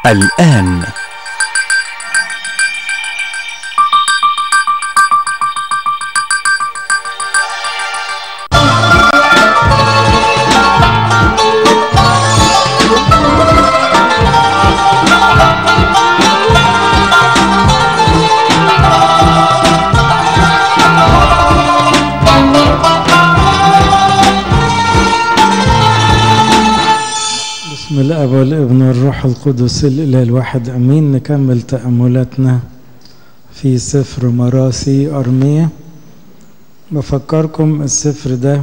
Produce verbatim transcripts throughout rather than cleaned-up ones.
الآن بسم الاب والابن والروح القدس الاله الواحد امين. نكمل تاملاتنا في سفر مراسي ارميا. بفكركم السفر ده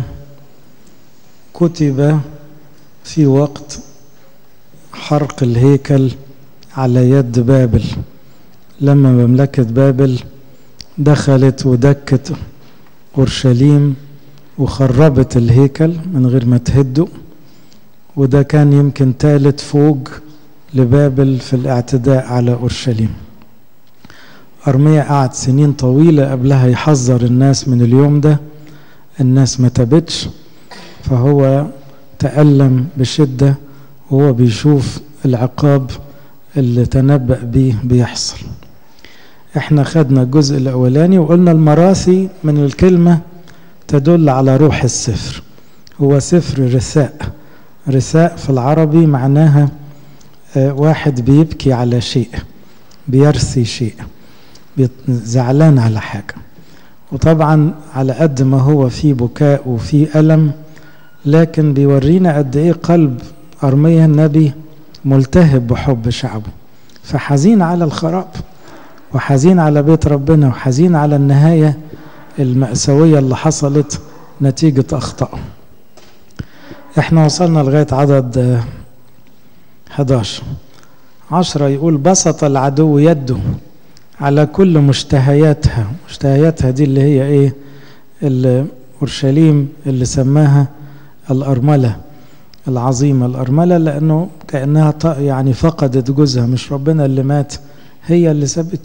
كتب في وقت حرق الهيكل على يد بابل، لما مملكه بابل دخلت ودكت اورشليم وخربت الهيكل من غير ما تهده، وده كان يمكن ثالث فوج لبابل في الاعتداء على أورشليم. أرميا قعد سنين طويلة قبلها يحذر الناس من اليوم ده، الناس ما تابتش، فهو تألم بشدة وهو بيشوف العقاب اللي تنبأ بيه بيحصل. احنا خدنا الجزء الأولاني وقلنا المراثي من الكلمة تدل على روح السفر، هو سفر رثاء. رثاء في العربي معناها واحد بيبكي على شيء، بيرثي شيء، زعلان على حاجة. وطبعا على قد ما هو فيه بكاء وفيه ألم، لكن بيورينا قد ايه قلب أرميا النبي ملتهب بحب شعبه، فحزين على الخراب وحزين على بيت ربنا وحزين على النهاية المأساوية اللي حصلت نتيجة أخطائه. احنا وصلنا لغاية عدد احد عشر. عشرة يقول: بسط العدو يده على كل مشتهياتها. مشتهياتها دي اللي هي ايه؟ اللي أورشليم اللي سماها الأرملة العظيمة. الأرملة لأنه كأنها يعني فقدت جوزها، مش ربنا اللي مات، هي اللي سابته.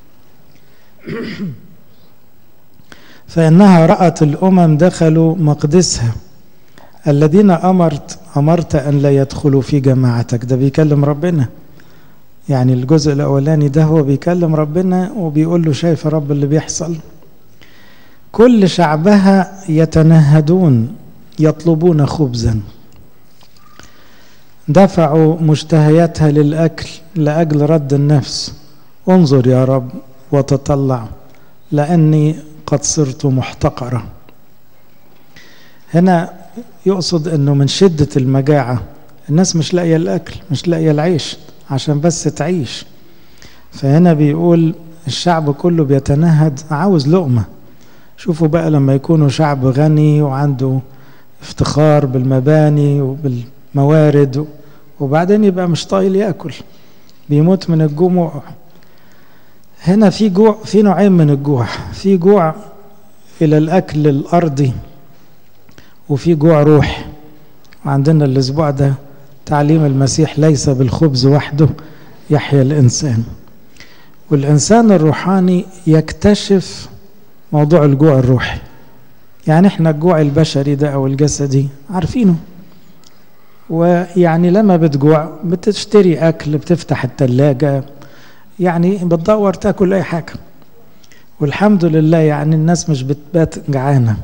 فإنها رأت الأمم دخلوا مقدسها الذين أمرت أمرت أن لا يدخلوا في جماعتك. ده بيكلم ربنا، يعني الجزء الأولاني ده هو بيكلم ربنا وبيقول له: شايف رب اللي بيحصل؟ كل شعبها يتنهدون يطلبون خبزا، دفعوا مشتهياتها للأكل لأجل رد النفس. انظر يا رب وتطلع، لأني قد صرت محتقرة. هنا يقصد انه من شدة المجاعة الناس مش لاقية الاكل، مش لاقية العيش عشان بس تعيش. فهنا بيقول الشعب كله بيتنهد، عاوز لقمة. شوفوا بقى لما يكونوا شعب غني وعنده افتخار بالمباني وبالموارد، وبعدين يبقى مش طايل ياكل، بيموت من الجوع. هنا في جوع، في نوعين من الجوع، في جوع الى الاكل الارضي وفي جوع روح. وعندنا الاسبوع ده تعليم المسيح: ليس بالخبز وحده يحيا الانسان. والانسان الروحاني يكتشف موضوع الجوع الروحي. يعني احنا الجوع البشري ده او الجسدي عارفينه، ويعني لما بتجوع بتشتري اكل، بتفتح الثلاجة، يعني بتدور تاكل اي حاجة، والحمد لله يعني الناس مش بتبات جعانة.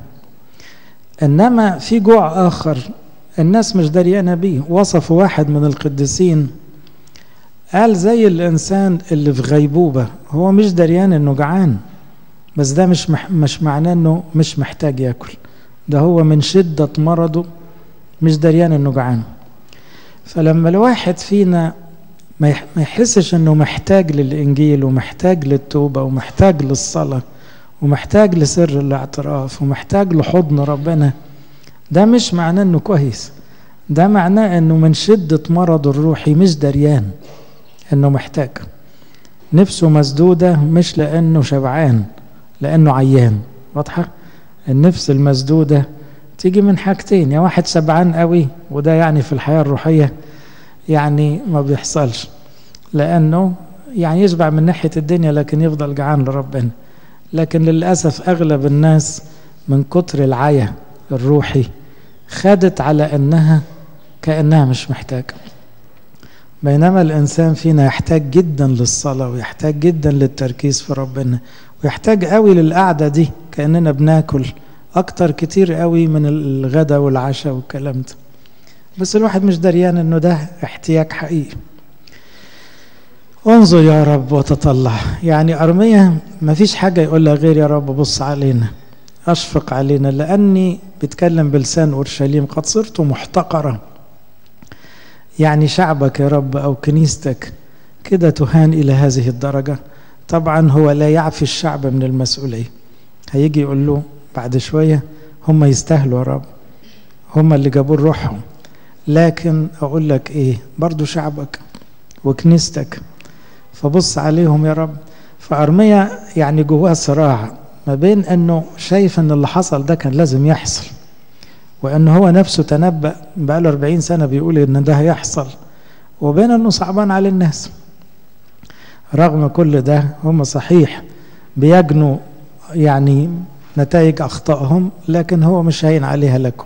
إنما في جوع آخر الناس مش دريانة بيه. وصف واحد من القديسين قال: زي الإنسان اللي في غيبوبة، هو مش دريان إنه جعان، بس ده مش مح مش معناه إنه مش محتاج يأكل، ده هو من شدة مرضه مش دريان إنه جعان. فلما الواحد فينا ما يحسش إنه محتاج للإنجيل ومحتاج للتوبة ومحتاج للصلاة ومحتاج لسر الاعتراف ومحتاج لحضن ربنا، ده مش معناه انه كويس، ده معناه انه من شدة مرض الروحي مش دريان انه محتاج. نفسه مسدودة مش لانه شبعان، لانه عيان. واضحة؟ النفس المسدودة تيجي من حاجتين: يا واحد شبعان قوي، وده يعني في الحياة الروحية يعني ما بيحصلش، لانه يعني يشبع من ناحية الدنيا لكن يفضل جعان لربنا. لكن للأسف أغلب الناس من كتر العيا الروحي خدت على أنها كأنها مش محتاجة. بينما الإنسان فينا يحتاج جدا للصلاة ويحتاج جدا للتركيز في ربنا ويحتاج قوي للقعدة دي، كأننا بناكل أكتر كتير قوي من الغداء والعشاء والكلام ده، بس الواحد مش دريان إنه ده احتياج حقيقي. انظر يا رب وتطلع، يعني أرميا ما فيش حاجة يقولها غير يا رب بص علينا، أشفق علينا، لأني بتكلم بلسان أورشليم قد صرت محتقرة. يعني شعبك يا رب أو كنيستك كده تهان إلى هذه الدرجة. طبعا هو لا يعفي الشعب من المسؤولية، هيجي يقول له بعد شوية هم يستاهلوا يا رب، هم اللي جابوا روحهم، لكن أقول لك إيه، برضو شعبك وكنيستك، فبص عليهم يا رب. فأرميا يعني جواه صراع ما بين أنه شايف أن اللي حصل ده كان لازم يحصل، وأنه هو نفسه تنبأ بقاله أربعين سنة بيقول أن ده هيحصل، وبين أنه صعبان على الناس. رغم كل ده هم صحيح بيجنوا يعني نتائج أخطائهم، لكن هو مش هين عليها لكم.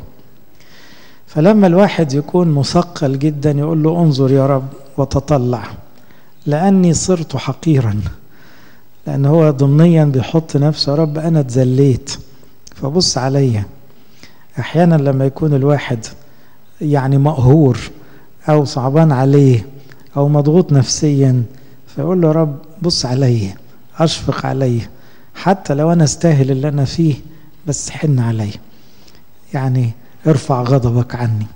فلما الواحد يكون مثقل جدا يقول له انظر يا رب وتطلع، لأني صرت حقيرا، لأن هو ضمنيا بيحط نفسه يا رب أنا اتذليت فبص عليا. أحيانا لما يكون الواحد يعني مقهور أو صعبان عليه أو مضغوط نفسيا، فيقول له يا رب بص عليا، أشفق عليا، حتى لو أنا استاهل اللي أنا فيه بس حن عليا، يعني ارفع غضبك عني.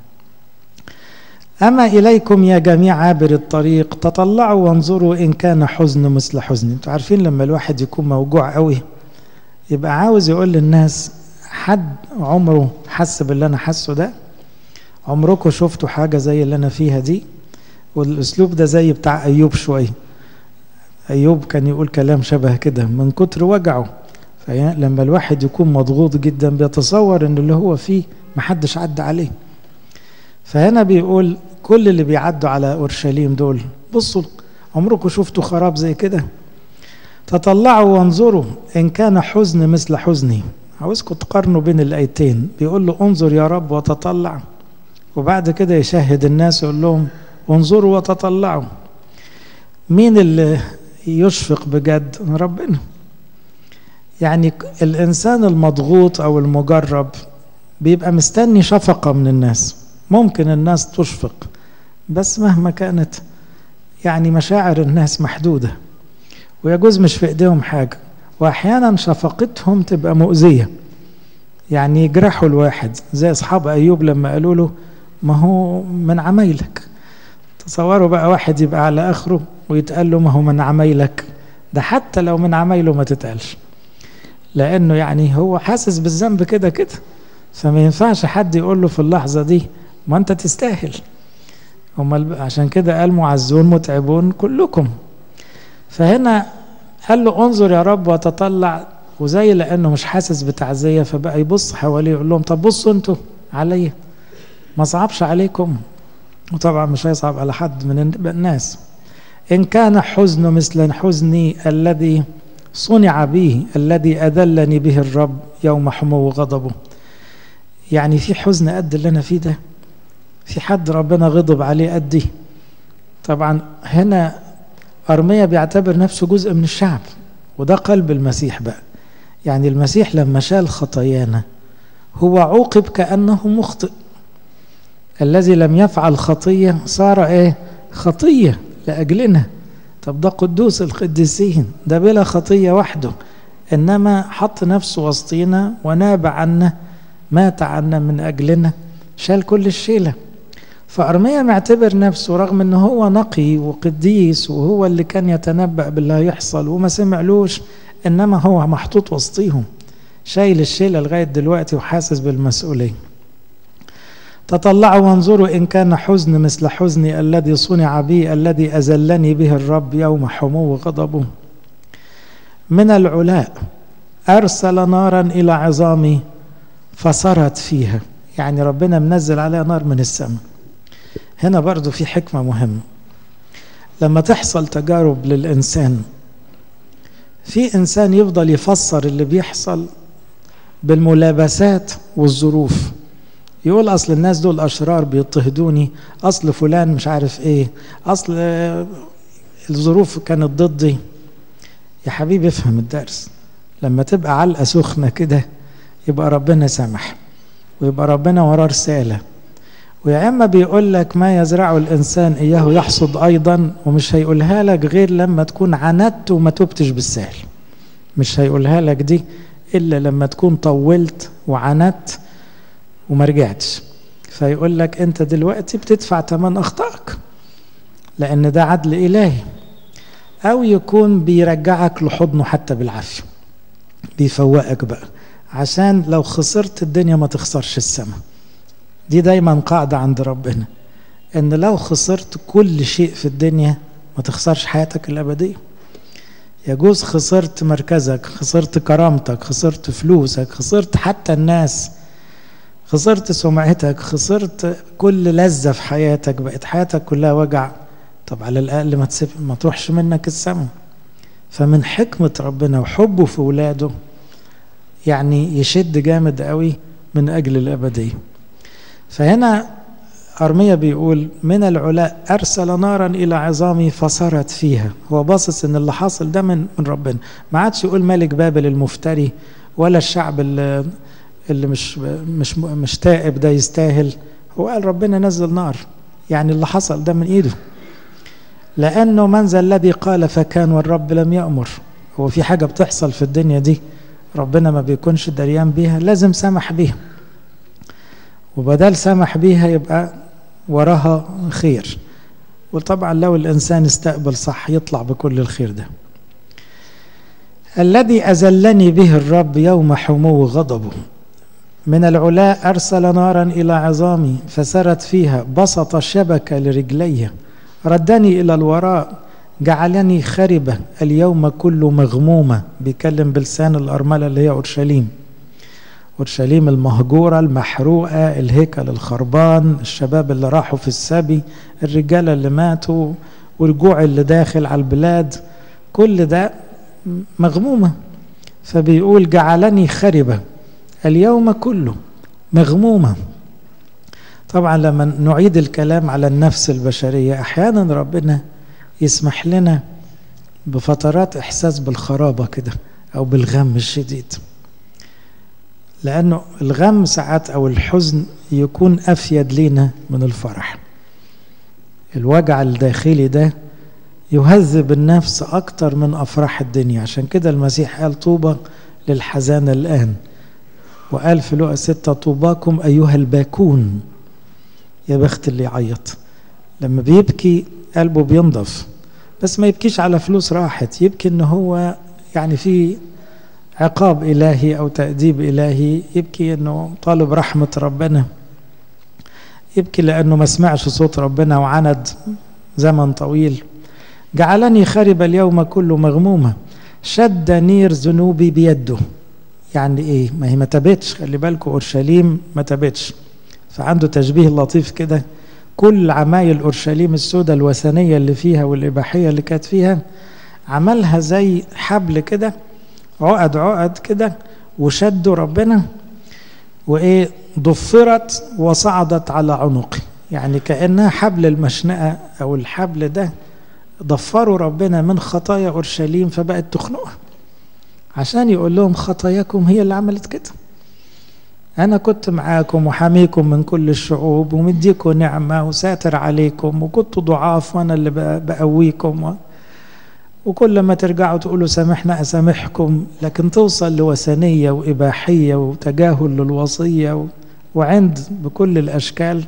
أما إليكم يا جميع عابر الطريق تطلعوا وانظروا إن كان حزن مثل حزني. انتوا عارفين لما الواحد يكون موجوع قوي يبقى عاوز يقول للناس حد عمره حس باللي أنا حسه ده؟ عمركم شفتوا حاجة زي اللي أنا فيها دي؟ والأسلوب ده زي بتاع أيوب شوي. أيوب كان يقول كلام شبه كده من كتر وجعه. فلما الواحد يكون مضغوط جدا بيتصور إن اللي هو فيه محدش عدى عليه. فهنا بيقول كل اللي بيعدوا على أورشليم دول بصوا عمركم شفتوا خراب زي كده؟ تطلعوا وانظروا إن كان حزن مثل حزني. عاوزكم تقارنوا بين الآيتين، بيقول له انظر يا رب وتطلع، وبعد كده يشهد الناس يقول لهم انظروا وتطلعوا. مين اللي يشفق بجد؟ ربنا. يعني الإنسان المضغوط أو المجرب بيبقى مستني شفقة من الناس. ممكن الناس تشفق بس مهما كانت يعني مشاعر الناس محدودة، ويجوز مش في ايديهم حاجة، واحيانا شفقتهم تبقى مؤذية، يعني يجرحوا الواحد زي اصحاب ايوب لما قالوا له ما هو من عمايلك. تصوروا بقى واحد يبقى على اخره ويتقال له ما هو من عمايلك، ده حتى لو من عمايله ما تتقالش، لانه يعني هو حاسس بالذنب كده كده، فما ينفعش حد يقول له في اللحظة دي ما انت تستاهل. هم عشان كده قال معزون متعبون كلكم. فهنا قال له انظر يا رب وتطلع، وزي لانه مش حاسس بتعزية فبقى يبص حواليه يقول لهم طب بصوا انتوا عليا، ما صعبش عليكم، وطبعا مش هيصعب على حد من الناس. ان كان حزن مثل حزني الذي صنع به الذي اذلني به الرب يوم حمو غضبه. يعني في حزن قد اللي انا فيه ده؟ في حد ربنا غضب عليه قدي؟ طبعا هنا أرميا بيعتبر نفسه جزء من الشعب، وده قلب المسيح بقى. يعني المسيح لما شال خطايانا هو عوقب كأنه مخطئ. الذي لم يفعل خطية صار ايه؟ خطية لأجلنا. طب ده قدوس القديسين، ده بلا خطية وحده، إنما حط نفسه وسطينا وناب عنا، مات عنا من أجلنا، شال كل الشيلة. فأرميا معتبر نفسه رغم أنه هو نقي وقديس وهو اللي كان يتنبأ بالله يحصل وما سمعلوش، إنما هو محطوط وسطيهم شايل الشيلة لغاية دلوقتي وحاسس بالمسؤولية. تطلعوا وانظروا إن كان حزن مثل حزني الذي صنع بي الذي أذلني به الرب يوم حمو غضبه. من العلاء أرسل نارا إلى عظامي فصرت فيها. يعني ربنا منزل عليها نار من السماء. هنا برضو في حكمة مهمة. لما تحصل تجارب للإنسان، في إنسان يفضل يفسر اللي بيحصل بالملابسات والظروف، يقول أصل الناس دول أشرار بيضطهدوني، أصل فلان مش عارف إيه، أصل الظروف كانت ضدي. يا حبيبي افهم الدرس، لما تبقى علقة سخنة كده يبقى ربنا سمح، ويبقى ربنا وراه رسالة. ويا إما بيقول لك ما يزرعه الإنسان إياه يحصد أيضا، ومش هيقولها لك غير لما تكون عندت وما تبتش بالسهل. مش هيقولها لك دي إلا لما تكون طولت وعندت وما رجعتش، فيقول لك أنت دلوقتي بتدفع ثمن أخطائك، لأن ده عدل إلهي. أو يكون بيرجعك لحضنه حتى بالعافية، بيفوقك بقى، عشان لو خسرت الدنيا ما تخسرش السماء. دي دايما قاعدة عند ربنا، ان لو خسرت كل شيء في الدنيا ما تخسرش حياتك الأبدية. يجوز خسرت مركزك، خسرت كرامتك، خسرت فلوسك، خسرت حتى الناس، خسرت سمعتك، خسرت كل لذة في حياتك، بقت حياتك كلها وجع. طب على الأقل ما تسيب ما تروحش منك السماء. فمن حكمة ربنا وحبه في ولاده يعني يشد جامد قوي من أجل الأبدية. فهنا أرميا بيقول من العلاء أرسل نارا إلى عظامي فصارت فيها. هو باصص إن اللي حاصل ده من من ربنا، ما عادش يقول ملك بابل المفتري ولا الشعب اللي, اللي مش مش مش تائب ده يستاهل. هو قال ربنا نزل نار، يعني اللي حصل ده من إيده. لأنه من ذا الذي قال فكان والرب لم يأمر. هو في حاجة بتحصل في الدنيا دي ربنا ما بيكونش دريان بيها؟ لازم سمح بيها، وبدل سمح بيها يبقى وراها خير. وطبعا لو الإنسان استقبل صح يطلع بكل الخير ده. الذي أذلني به الرب يوم حمو غضبه، من العلاء أرسل نارا إلى عظامي فسرت فيها، بسط شبكة لرجلي، ردني إلى الوراء، جعلني خربة اليوم كله مغمومة. بيكلم بلسان الأرملة اللي هي أورشليم، أورشليم المهجورة المحروقة، الهيكل الخربان، الشباب اللي راحوا في السبي، الرجالة اللي ماتوا، والجوع اللي داخل على البلاد، كل ده مغمومة. فبيقول جعلني خربة اليوم كله مغمومة. طبعا لما نعيد الكلام على النفس البشرية، أحيانا ربنا يسمح لنا بفترات إحساس بالخرابة كده أو بالغم الشديد، لأنه الغم ساعات أو الحزن يكون أفيد لنا من الفرح. الوجع الداخلي ده يهذب النفس أكتر من أفراح الدنيا. عشان كده المسيح قال طوبى للحزان الآن، وقال في لقا ستة طوباكم أيها الباكون. يا بخت اللي يعيط لما بيبكي قلبه بينضف، بس ما يبكيش على فلوس راحت، يبكي إنه هو يعني في عقاب إلهي أو تأديب إلهي، يبكي أنه طالب رحمة ربنا، يبكي لأنه ما سمعش صوت ربنا وعند زمن طويل. جعلني خرب اليوم كله مغمومة، شد نير ذنوبي بيده. يعني إيه؟ ما هي ما تبتش، خلي بالكم أورشليم ما تبتش. فعنده تشبيه لطيف كده، كل عمايل أورشليم السوداء الوثنية اللي فيها والإباحية اللي كانت فيها عملها زي حبل كده، عقد عقد كده، وشدوا ربنا وإيه ضفرت وصعدت على عنقي. يعني كأنها حبل المشنقة أو الحبل ده ضفروا ربنا من خطايا أورشليم فبقت تخنقها، عشان يقول لهم خطاياكم هي اللي عملت كده. أنا كنت معاكم وحاميكم من كل الشعوب ومديكم نعمة وساتر عليكم، وكنتوا ضعاف وأنا اللي بقويكم و... وكل ما ترجعوا تقولوا سامحنا أسامحكم، لكن توصل لوثنية وإباحية وتجاهل للوصية و... وعند بكل الأشكال،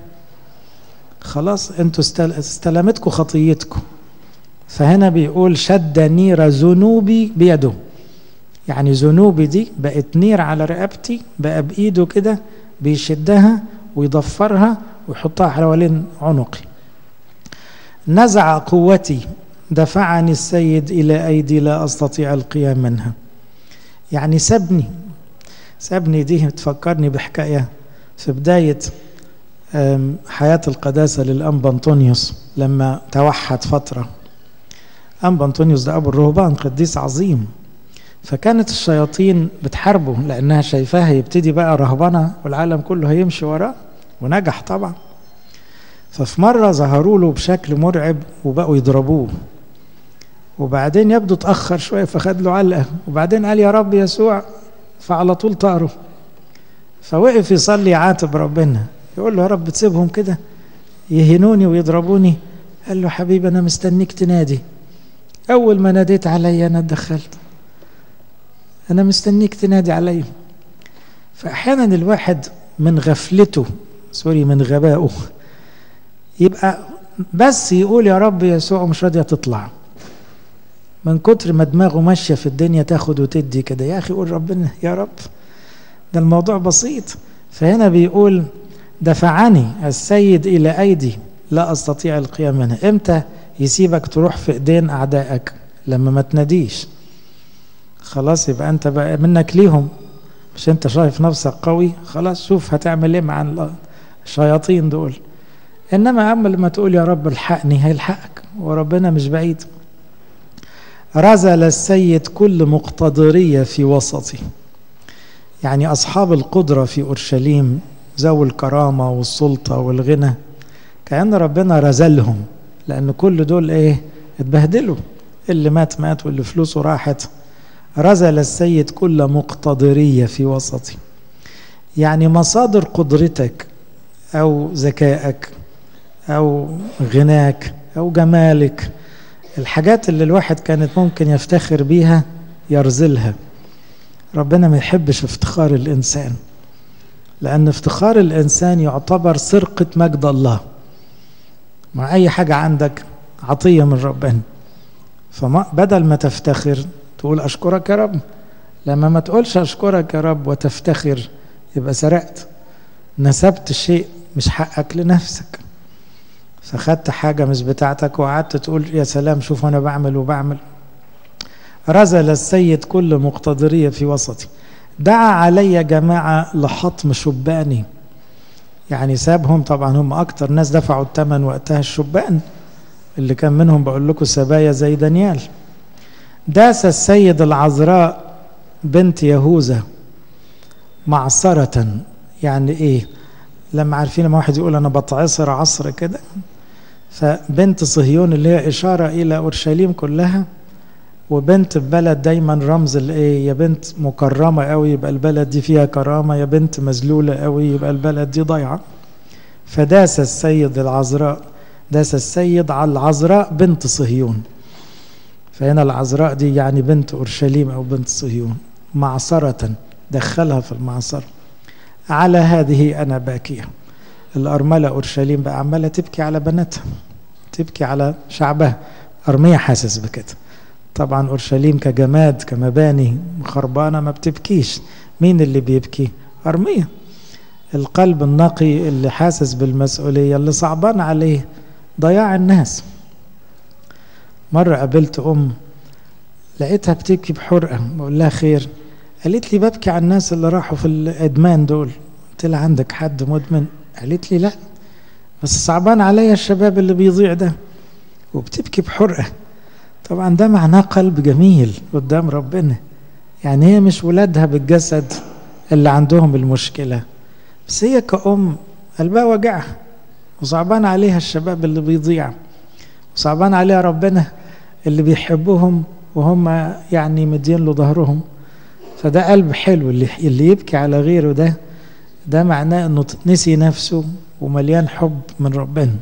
خلاص انتوا استلمتكم خطيتكم. فهنا بيقول شد نير ذنوبي بيده، يعني ذنوبي دي بقت نير على رقبتي، بقى بإيده كده بيشدها ويضفرها ويحطها حوالين عنقي. نزع قوتي، دفعني السيد إلى أيدي لا أستطيع القيام منها. يعني سابني سابني دي تفكرني بحكاية في بداية حياة القداسة للأنبا أنطونيوس لما توحد فترة. أنبا أنطونيوس ده أبو الرهبان، قديس عظيم، فكانت الشياطين بتحاربه لأنها شايفاها يبتدي بقى رهبنة والعالم كله هيمشي وراه، ونجح طبعا. ففي مرة ظهروا له بشكل مرعب وبقوا يضربوه، وبعدين يبدو اتأخر شوية فخد له علقة، وبعدين قال يا رب يسوع، فعلى طول طاروا. فوقف يصلي يعاتب ربنا، يقول له يا رب تسيبهم كده يهنوني ويضربوني؟ قال له حبيبي أنا مستنيك تنادي، أول ما ناديت علي أنا اتدخلت، أنا مستنيك تنادي علي. فأحيانا الواحد من غفلته، سوري من غبائه، يبقى بس يقول يا رب يسوع مش راضية تطلع، من كتر ما دماغه ماشية في الدنيا تاخد وتدي كده. يا أخي قول ربنا يا رب، ده الموضوع بسيط. فهنا بيقول دفعني السيد إلى أيدي لا أستطيع القيام منها. إمتى يسيبك تروح في إيدين أعدائك؟ لما ما تناديش. خلاص يبقى أنت بقى منك ليهم، مش أنت شايف نفسك قوي، خلاص شوف هتعمل إيه مع الشياطين دول. إنما أما لما تقول يا رب الحقني هيلحقك، وربنا مش بعيد. رزل السيد كل مقتدرية في وسطي، يعني أصحاب القدرة في أورشليم ذوي الكرامة والسلطة والغنى، كأن ربنا رزلهم، لأن كل دول إيه اتبهدلوا، اللي مات مات واللي فلوسه راحت. رزل السيد كل مقتدرية في وسطي، يعني مصادر قدرتك أو ذكائك أو غناك أو جمالك، الحاجات اللي الواحد كانت ممكن يفتخر بيها يرزلها. ربنا ما يحبش افتخار الإنسان، لأن افتخار الإنسان يعتبر سرقة مجد الله. مع أي حاجة عندك عطية من ربنا، فبدل ما تفتخر تقول أشكرك يا رب. لما ما تقولش أشكرك يا رب وتفتخر يبقى سرقت، نسبت شيء مش حقك لنفسك، فخدت حاجة مش بتاعتك وقعدت تقول يا سلام شوف أنا بعمل وبعمل. رزل السيد كل مقتدرية في وسطي، دعا علي جماعة لحطم شباني، يعني سابهم. طبعا هم أكتر ناس دفعوا الثمن وقتها الشبان، اللي كان منهم بقول لكم سبايا زي دانيال. داس السيد العذراء بنت يهوذا معصرة، يعني إيه؟ لما عارفين لما واحد يقول أنا بتعصر عصر كده، فبنت صهيون اللي هي إشارة إلى أورشليم كلها، وبنت بلد دايما رمز الإيه؟ يا بنت مكرمة قوي يبقى البلد دي فيها كرامة، يا بنت مذلولة قوي يبقى البلد دي ضيعة. فداس السيد العذراء، داس السيد على العذراء بنت صهيون. فهنا العذراء دي يعني بنت أورشليم أو بنت صهيون، معصرة دخلها في المعصرة. على هذه أنا باكية. الأرملة أورشليم بقى عمالة تبكي على بناتها، تبكي على شعبها. أرمية حاسس بكده طبعا. أورشليم كجماد كمباني خربانة ما بتبكيش، مين اللي بيبكي؟ أرمية، القلب النقي اللي حاسس بالمسؤولية، اللي صعبان عليه ضياع الناس. مرة قابلت أم لقيتها بتبكي بحرقة، بقول لها خير؟ قالت لي ببكي على الناس اللي راحوا في الإدمان دول. قلت لها عندك حد مدمن؟ قالت لي لا، بس صعبان عليا الشباب اللي بيضيع ده، وبتبكي بحرقة. طبعا ده معناه قلب جميل قدام ربنا، يعني هي مش ولادها بالجسد اللي عندهم المشكلة، بس هي كأم قلبها وجعها، وصعبان عليها الشباب اللي بيضيع، وصعبان عليها ربنا اللي بيحبوهم وهم يعني مدين له ظهرهم. فده قلب حلو، اللي اللي يبكي على غيره ده ده معناه انه نسي نفسه ومليان حب من ربنا.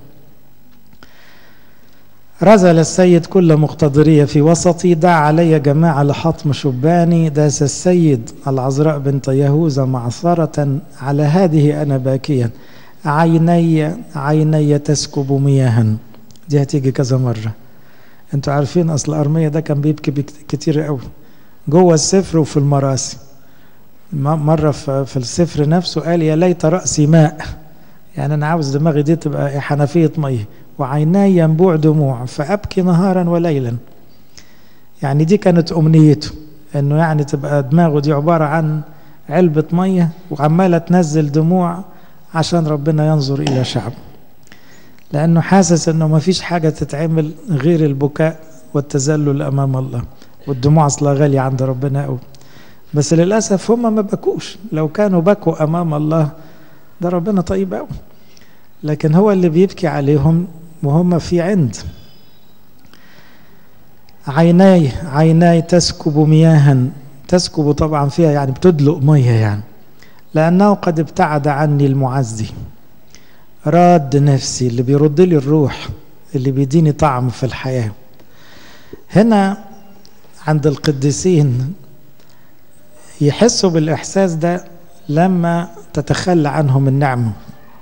رزل السيد كل مقتدرية في وسطي، دعا علي جماعة لحطم شباني. داس السيد العذراء بنت يهوذا معصرة، على هذه أنا باكيا. عيني عيني تسكب مياها. دي هتيجي كذا مرة. انتوا عارفين أصل أرمية ده كان بيبكي كتير قوي جوه السفر وفي المراسي. مرة في السفر نفسه قال يا ليت رأسي ماء، يعني أنا عاوز دماغي دي تبقى حنفية مية، وعيناي ينبوع دموع فأبكي نهارا وليلا. يعني دي كانت أمنيته، أنه يعني تبقى دماغه دي عبارة عن علبة مية وعمالة تنزل دموع عشان ربنا ينظر إلى شعب، لأنه حاسس أنه ما فيش حاجة تتعمل غير البكاء والتذلل أمام الله، والدموع أصلا غالية عند ربنا قوي. بس للأسف هم ما بكوش، لو كانوا بكوا أمام الله ده ربنا طيب قوي، لكن هو اللي بيبكي عليهم وهم في عند. عيناي عيناي تسكب مياها، تسكب طبعا فيها يعني بتدلق ميه يعني، لأنه قد ابتعد عني المعزي. راد نفسي، اللي بيرد لي الروح، اللي بيديني طعم في الحياة. هنا عند القديسين يحسوا بالإحساس ده لما تتخلى عنهم النعمة.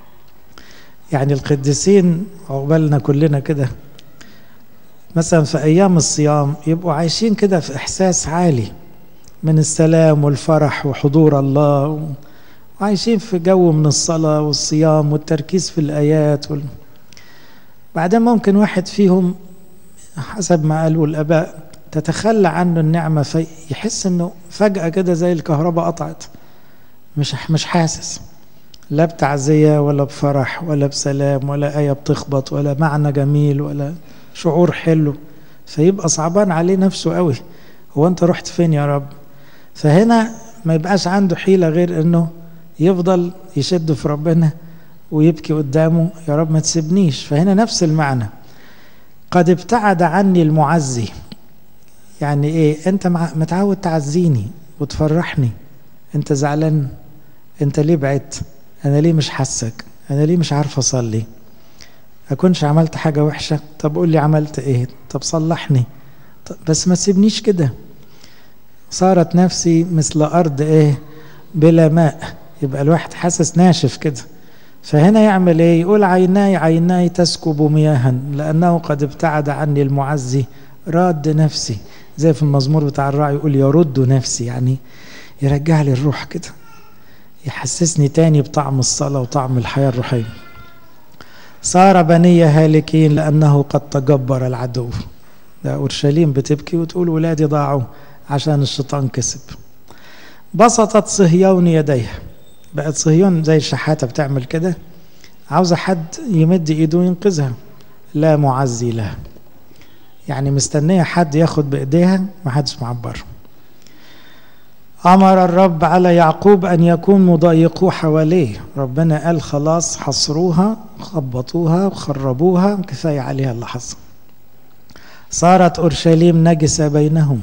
يعني القديسين عقبالنا كلنا كده مثلا في أيام الصيام يبقوا عايشين كده في إحساس عالي من السلام والفرح وحضور الله، وعايشين في جو من الصلاة والصيام والتركيز في الآيات وال... بعدين ممكن واحد فيهم حسب ما قالوا الآباء تتخلى عنه النعمة فيحس انه فجأة كده زي الكهرباء قطعت، مش مش حاسس لا بتعزية ولا بفرح ولا بسلام ولا آية بتخبط ولا معنى جميل ولا شعور حلو، فيبقى صعبان عليه نفسه قوي، هو انت رحت فين يا رب؟ فهنا ما يبقاش عنده حيلة غير انه يفضل يشد في ربنا ويبكي قدامه، يا رب ما تسيبنيش. فهنا نفس المعنى، قد ابتعد عني المعزي. يعني ايه؟ انت متعود تعزيني وتفرحني، انت زعلان، انت ليه بعدت؟ انا ليه مش حاسك؟ انا ليه مش عارف اصلي؟ اكونش عملت حاجة وحشة؟ طب قول لي عملت ايه؟ طب صلحني، طب بس ما تسيبنيش كده. صارت نفسي مثل ارض ايه؟ بلا ماء، يبقى الواحد حاسس ناشف كده. فهنا يعمل ايه؟ يقول عيناي عيناي تسكب مياها لانه قد ابتعد عني المعزي. راد نفسي، زي في المزمور بتاع الراعي يقول يرد نفسي، يعني يرجع لي الروح كده، يحسسني تاني بطعم الصلاة وطعم الحياة الروحية. صار بني هالكين لأنه قد تجبر العدو. ده أورشليم بتبكي وتقول ولادي ضاعوا عشان الشيطان كسب. بسطت صهيون يديها، بقت صهيون زي الشحاتة بتعمل كده، عاوزة حد يمد ايده ينقذها، لا معزي لها، يعني مستنية حد ياخد بإيديها، ما حدش معبر. أمر الرب على يعقوب أن يكون مضايقوه حواليه، ربنا قال خلاص حصروها خبطوها وخربوها، كفاية عليها اللي حصل. صارت أورشليم نجسة بينهم،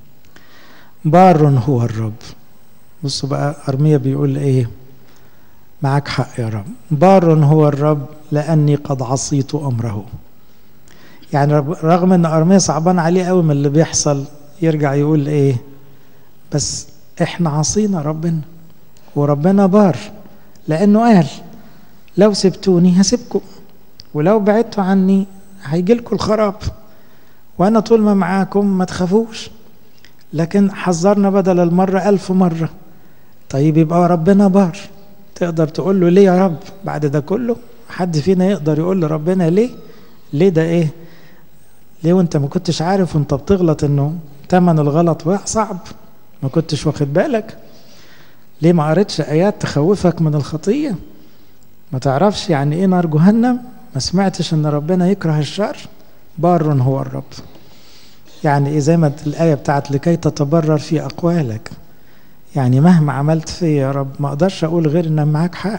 بار هو الرب. بصوا بقى أرميا بيقول إيه؟ معك حق يا رب، بار هو الرب لأني قد عصيت أمره. يعني رغم ان ارميا صعبان عليه قوي من اللي بيحصل، يرجع يقول ايه؟ بس احنا عصينا ربنا، وربنا بار، لانه قال لو سبتوني هسيبكم، ولو بعدتوا عني هيجيلكم الخراب، وانا طول ما معاكم ما تخافوش. لكن حذرنا بدل المرة ألف مرة. طيب يبقى ربنا بار، تقدر تقول له ليه يا رب بعد ده كله؟ حد فينا يقدر يقول لربنا ليه؟ ليه ده ايه؟ ليه وانت ما كنتش عارف وانت بتغلط انه تمن الغلط صعب؟ ما كنتش واخد بالك؟ ليه ما قريتش ايات تخوفك من الخطية؟ ما تعرفش يعني ايه نار جهنم؟ ما سمعتش ان ربنا يكره الشر؟ بار هو الرب. يعني ايه؟ زي ما الايه بتاعت لكي تتبرر في اقوالك، يعني مهما عملت فيا يا رب ما اقدرش اقول غير ان معاك حق،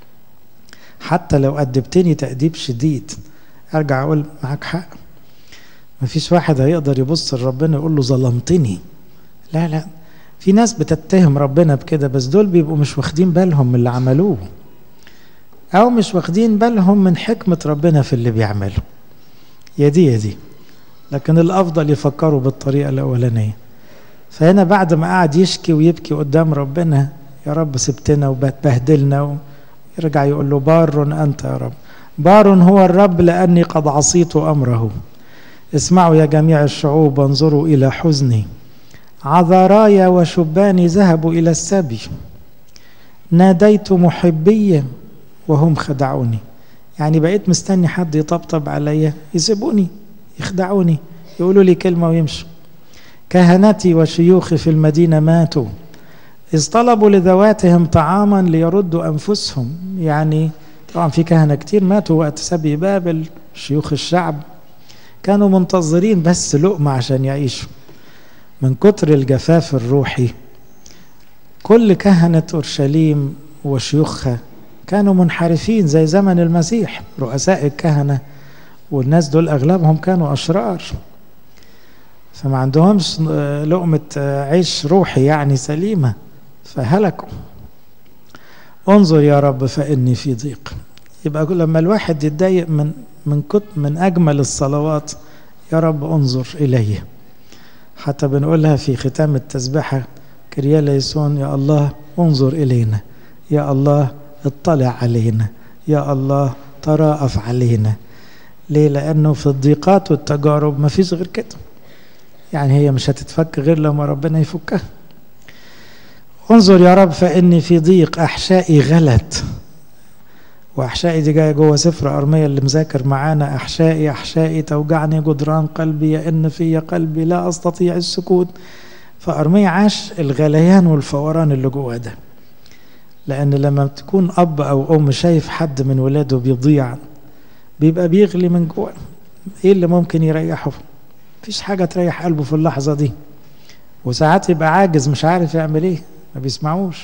حتى لو أدبتني تأديب شديد ارجع اقول معاك حق. مفيش واحد هيقدر يبص لربنا يقول له ظلمتني. لا لا، في ناس بتتهم ربنا بكده، بس دول بيبقوا مش واخدين بالهم من اللي عملوه، او مش واخدين بالهم من حكمة ربنا في اللي بيعمله. يا دي يا دي. لكن الافضل يفكروا بالطريقة الاولانية. فهنا بعد ما قعد يشكي ويبكي قدام ربنا، يا رب سبتنا وبهدلنا، يرجع يقول له بار انت يا رب، بار هو الرب لاني قد عصيت امره. اسمعوا يا جميع الشعوب وانظروا إلى حزني، عذراي وشباني ذهبوا إلى السبي، ناديت محبي وهم خدعوني. يعني بقيت مستني حد يطبطب عليا، يسيبوني يخدعوني، يقولوا لي كلمة ويمشوا. كهنتي وشيوخي في المدينة ماتوا، إذ طلبوا لذواتهم طعاما ليردوا أنفسهم. يعني طبعا في كهنة كتير ماتوا وقت سبي بابل، شيوخ الشعب كانوا منتظرين بس لقمة عشان يعيشوا. من كتر الجفاف الروحي كل كهنة أورشليم وشيوخها كانوا منحرفين زي زمن المسيح. رؤساء الكهنة والناس دول أغلبهم كانوا أشرار، فما عندهمش لقمة عيش روحي يعني سليمة، فهلكوا. انظر يا رب فإني في ضيق. يبقى لما الواحد يتضايق من من كت من أجمل الصلوات يا رب انظر إلي. حتى بنقولها في ختام التسبيحة كريا ليسون، يا الله انظر إلينا، يا الله اطلع علينا، يا الله تراءف علينا. ليه؟ لأنه في الضيقات والتجارب ما فيش غير كده، يعني هي مش هتتفك غير لما ربنا يفكها. انظر يا رب فإني في ضيق، أحشائي غلت. وأحشائي دي جاية جوه سفر أرميا اللي مذاكر معانا، أحشائي أحشائي توجعني جدران قلبي، يئن في قلبي لا أستطيع السكوت. فأرميا عاش الغليان والفوران اللي جوه ده، لأن لما تكون أب أو أم شايف حد من ولاده بيضيع بيبقى بيغلي من جوه. إيه اللي ممكن يريحه؟ مفيش حاجة تريح قلبه في اللحظة دي، وساعات يبقى عاجز مش عارف يعمل إيه، ما بيسمعوش.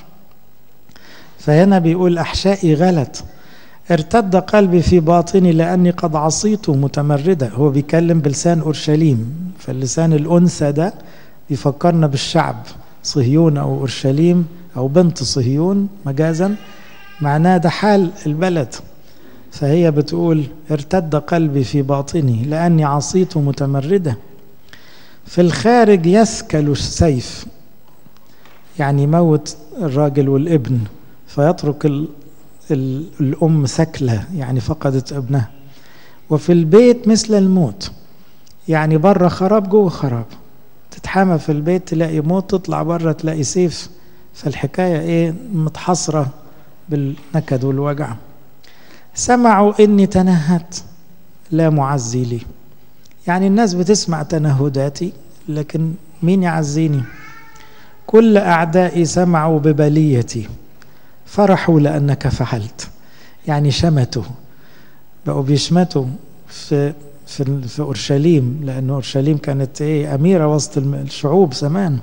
فهنا بيقول أحشائي غلت، ارتد قلبي في باطني لأني قد عصيت متمردة. هو بيكلم بلسان أورشليم، فاللسان الأنثى ده بيفكرنا بالشعب صهيون أو أورشليم أو بنت صهيون مجازا، معناه ده حال البلد. فهي بتقول ارتد قلبي في باطني لأني عصيت متمردة. في الخارج يسكل السيف، يعني يموت الراجل والابن، فيترك ال ال الأم سكلة، يعني فقدت ابنها. وفي البيت مثل الموت، يعني بره خراب جوه خراب. تتحامى في البيت تلاقي موت، تطلع بره تلاقي سيف. فالحكاية ايه؟ متحصرة بالنكد والوجع. سمعوا اني تنهدت لا معزي لي، يعني الناس بتسمع تنهداتي لكن مين يعزيني؟ كل أعدائي سمعوا ببليتي فرحوا لأنك فعلت، يعني شمتوا، بقوا بيشمتوا في في في أورشليم، لأن أورشليم كانت إيه؟ أميرة وسط الشعوب زمان.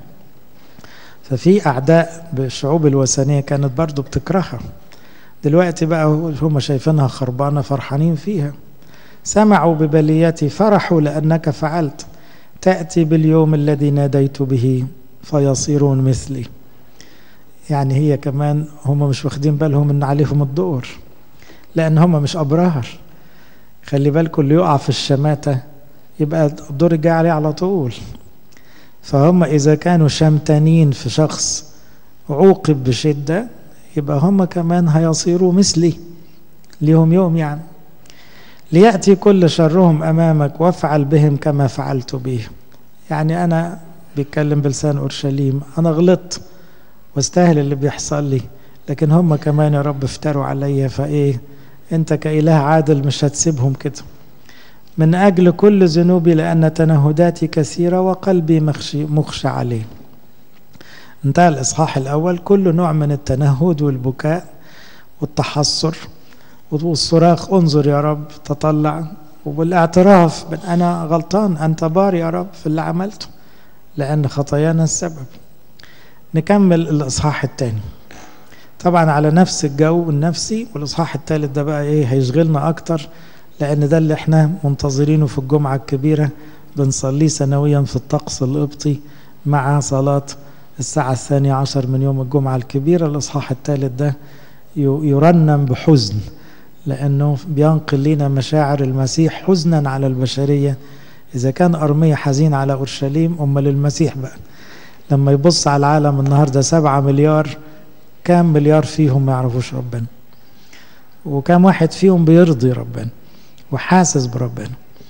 ففي أعداء بالشعوب الوثنية كانت برضو بتكرهها، دلوقتي بقى هم شايفينها خربانة فرحانين فيها. سمعوا ببليتي فرحوا لأنك فعلت، تأتي باليوم الذي ناديت به فيصيرون مثلي. يعني هي كمان هم مش واخدين بالهم ان عليهم الدور، لأن هم مش أبرار. خلي بالكم اللي يقع في الشماتة يبقى الدور جاي عليه على طول. فهم إذا كانوا شمتانين في شخص عوقب بشدة يبقى هم كمان هيصيروا مثلي، ليهم يوم. يعني ليأتي كل شرهم أمامك وافعل بهم كما فعلت به. يعني أنا بيتكلم بلسان أورشليم، أنا غلطت واستاهل اللي بيحصل لي، لكن هم كمان يا رب افتروا عليا، فإيه أنت كإله عادل مش هتسيبهم كده. من أجل كل ذنوبي لأن تنهداتي كثيرة وقلبي مخشي, مخشى عليه. انتهى الإصحاح الأول، كل نوع من التنهد والبكاء والتحسر والصراخ انظر يا رب تطلع، وبالاعتراف بأن أنا غلطان، أنت بار يا رب في اللي عملته لأن خطايانا السبب. نكمل الإصحاح الثاني طبعا على نفس الجو النفسي، والإصحاح الثالث ده بقى إيه هيشغلنا أكتر، لأن ده اللي احنا منتظرينه في الجمعة الكبيرة، بنصليه سنويا في الطقس القبطي مع صلاة الساعة الثانية عشر من يوم الجمعة الكبيرة. الإصحاح الثالث ده يرنم بحزن، لأنه بينقل لنا مشاعر المسيح حزنا على البشرية. إذا كان أرميا حزين على أورشليم، أمال المسيح بقى لما يبص على العالم النهاردة سبعة مليار، كام مليار فيهم ما يعرفوش ربنا، وكام واحد فيهم بيرضي ربنا وحاسس بربنا،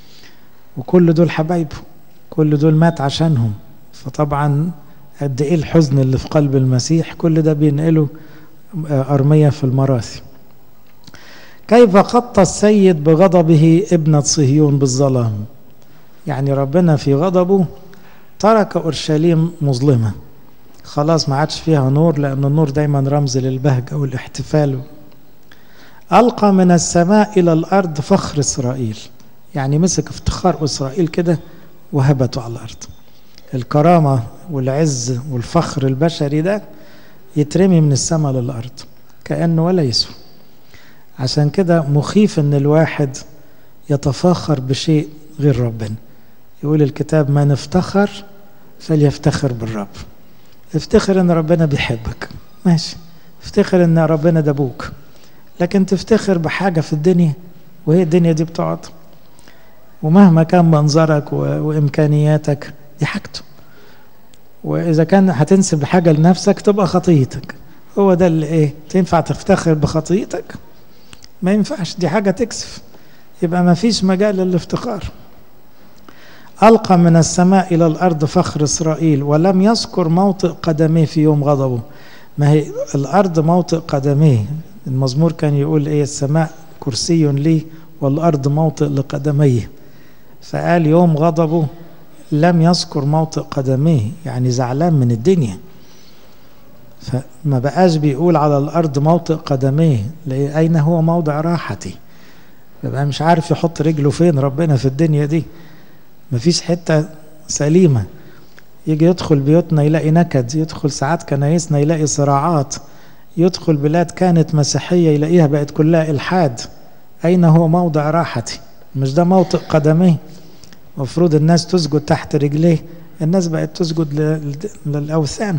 وكل دول حبايبه، كل دول مات عشانهم. فطبعا قد ايه الحزن اللي في قلب المسيح، كل ده بينقله أرميا في المراثي. كيف خطى السيد بغضبه ابنة صهيون بالظلام، يعني ربنا في غضبه ترك أورشليم مظلمة، خلاص ما عادش فيها نور، لأن النور دايما رمز للبهجة والاحتفال. ألقى من السماء إلى الأرض فخر إسرائيل، يعني مسك افتخار إسرائيل كده وهبته على الأرض. الكرامة والعز والفخر البشري ده يترمي من السماء للأرض كأنه ولا يسوى. عشان كده مخيف ان الواحد يتفاخر بشيء غير ربنا. يقول الكتاب من افتخر فليفتخر بالرب. افتخر ان ربنا بيحبك، ماشي، افتخر ان ربنا ده ابوك، لكن تفتخر بحاجة في الدنيا وهي الدنيا دي بتقعد، ومهما كان منظرك وامكانياتك دي حاجته، واذا كان هتنسب حاجة لنفسك تبقى خطيتك. هو ده اللي ايه، تنفع تفتخر بخطيتك؟ ما ينفعش، دي حاجة تكسف، يبقى ما فيش مجال للافتخار. ألقى من السماء إلى الأرض فخر إسرائيل ولم يذكر موطئ قدميه في يوم غضبه. ما هي الأرض موطئ قدميه، المزمور كان يقول إيه، السماء كرسي لي والأرض موطئ لقدميه، فقال يوم غضبه لم يذكر موطئ قدميه، يعني زعلان من الدنيا، فما بقاش بيقول على الأرض موطئ قدميه، أين هو موضع راحتي؟ بقى مش عارف يحط رجله فين ربنا في الدنيا دي، مفيش حتة سليمة. يجي يدخل بيوتنا يلاقي نكد، يدخل ساعات كنايسنا يلاقي صراعات، يدخل بلاد كانت مسيحية يلاقيها بقت كلها إلحاد. أين هو موضع راحتي؟ مش ده موطئ قدميه؟ مفروض الناس تسجد تحت رجليه، الناس بقت تسجد للأوثان.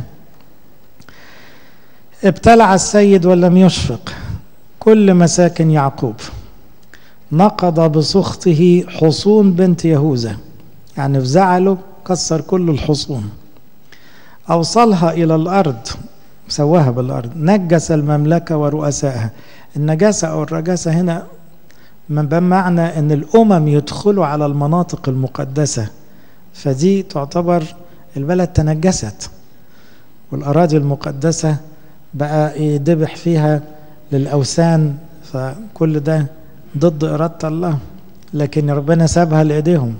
ابتلع السيد ولم يشفق كل مساكن يعقوب، نقض بسخطه حصون بنت يهوذا، يعني في زعله كسر كل الحصون. أوصلها إلى الأرض، سواها بالأرض، نجس المملكة ورؤسائها. النجاسة أو الرجاسة هنا بمعنى أن الأمم يدخلوا على المناطق المقدسة، فدي تعتبر البلد تنجست، والأراضي المقدسة بقى يدبح فيها للأوثان، فكل ده ضد إرادة الله، لكن ربنا سابها لإيديهم.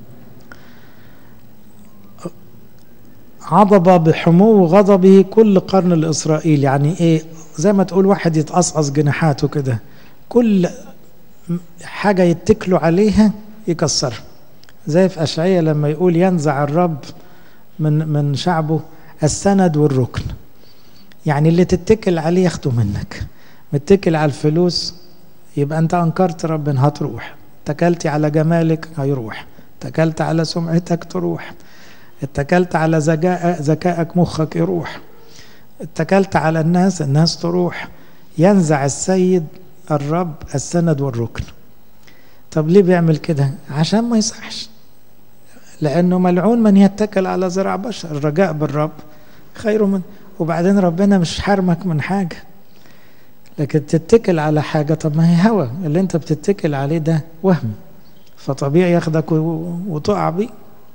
عضب بحمو غضبه كل قرن الإسرائيل، يعني إيه، زي ما تقول واحد يتقصقص جناحاته كده، كل حاجة يتكلوا عليها يكسرها، زي في أشعية لما يقول ينزع الرب من من شعبه السند والركن، يعني اللي تتكل عليه ياخده منك. متكل على الفلوس يبقى أنت أنكرت ربنا، هتروح. اتكلت على جمالك هيروح، اتكلت على سمعتك تروح، اتكلت على ذكاء ذكائك مخك يروح، اتكلت على الناس الناس تروح. ينزع السيد الرب السند والركن. طب ليه بيعمل كده؟ عشان ما يصحش، لأنه ملعون من يتكل على ذراع بشر. الرجاء بالرب خير من، وبعدين ربنا مش حرمك من حاجة، لكن تتكل على حاجة، طب ما هي هوى، اللي انت بتتكل عليه ده وهم، فطبيعي ياخدك وتقع بيه.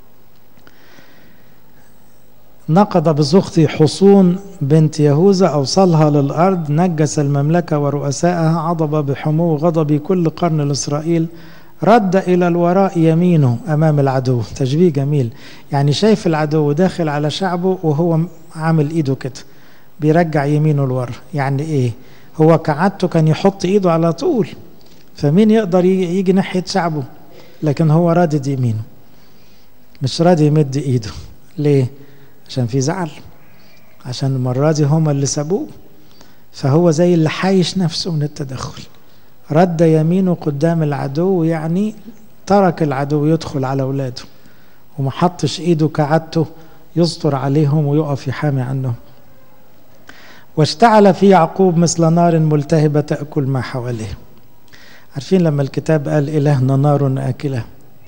نقض بسخطه حصون بنت يهوذا، أوصلها للأرض، نجس المملكة ورؤسائها، عضب بحمو غضبي كل قرن الإسرائيل، رد إلى الوراء يمينه أمام العدو. تشبيه جميل، يعني شايف العدو داخل على شعبه وهو عامل إيده كده بيرجع يمينه لورا. يعني إيه؟ هو كعادته كان يحط إيده على طول، فمين يقدر يجي ناحية شعبه؟ لكن هو رادد يمينه، مش راضي يمد إيده. ليه؟ عشان في زعل، عشان المرة دي هم اللي سابوه، فهو زي اللي حايش نفسه من التدخل. رد يمينه قدام العدو، يعني ترك العدو يدخل على أولاده وما حطش إيده كعادته يستر عليهم ويقف يحامي عنهم. واشتعل في يعقوب مثل نار ملتهبة تأكل ما حواليه. عارفين لما الكتاب قال إلهنا نار آكلة،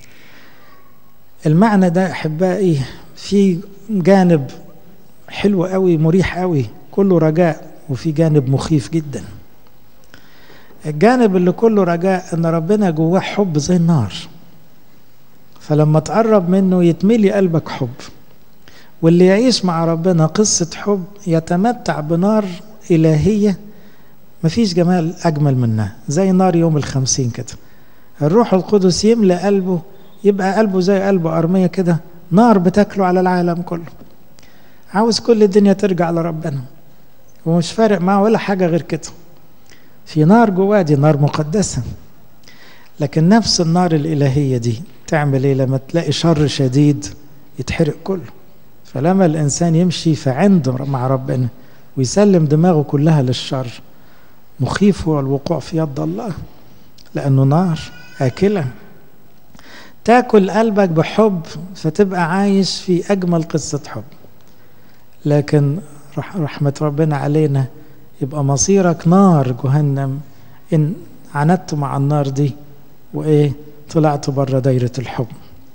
المعنى ده أحبائي في جانب حلو قوي مريح قوي كله رجاء، وفي جانب مخيف جدا. الجانب اللي كله رجاء ان ربنا جواه حب زي النار، فلما تقرب منه يتملي قلبك حب، واللي يعيش مع ربنا قصة حب يتمتع بنار إلهية مفيش جمال أجمل منها، زي نار يوم الخمسين كده. الروح القدس يملأ قلبه، يبقى قلبه زي قلب أرمية كده، نار بتاكله على العالم كله، عاوز كل الدنيا ترجع لربنا ومش فارق معه ولا حاجة غير كده. في نار جواه، دي نار مقدسة. لكن نفس النار الإلهية دي تعمل ايه لما تلاقي شر شديد؟ يتحرق كله. فلما الإنسان يمشي في عنده مع ربنا ويسلم دماغه كلها للشر مخيف هو الوقوع في يد الله، لأنه نار آكلة تاكل قلبك بحب، فتبقى عايش في أجمل قصة حب. لكن رحمة ربنا علينا يبقى مصيرك نار جهنم إن عاندت مع النار دي وإيه طلعت بره دايرة الحب.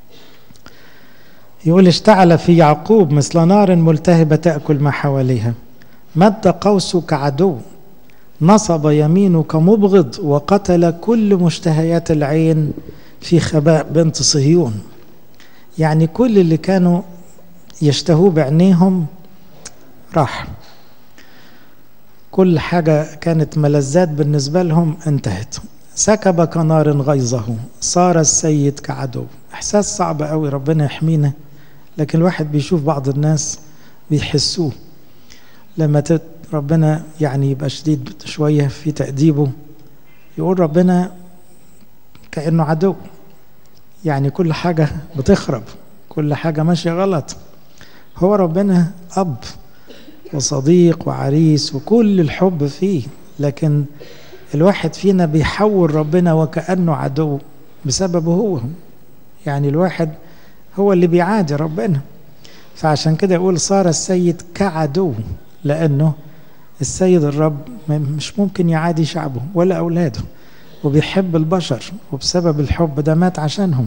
يقول اشتعل في يعقوب مثل نار ملتهبة تأكل ما حواليها، مد قوسك عدو، نصب يمينك مبغض، وقتل كل مشتهيات العين في خباء بنت صهيون. يعني كل اللي كانوا يشتهوه بعينيهم راح، كل حاجة كانت ملذات بالنسبة لهم انتهت. سكب كنار غيظه، صار السيد كعدو. احساس صعب قوي، ربنا يحمينا. لكن الواحد بيشوف بعض الناس بيحسوه لما ربنا يعني يبقى شديد شوية في تأديبه، يقول ربنا كأنه عدو، يعني كل حاجة بتخرب، كل حاجة ماشية غلط. هو ربنا أب وصديق وعريس وكل الحب فيه، لكن الواحد فينا بيحول ربنا وكأنه عدو بسببه هو. يعني الواحد هو اللي بيعادي ربنا. فعشان كده يقول صار السيد كعدو، لأنه السيد الرب مش ممكن يعادي شعبه ولا أولاده، وبيحب البشر، وبسبب الحب ده مات عشانهم،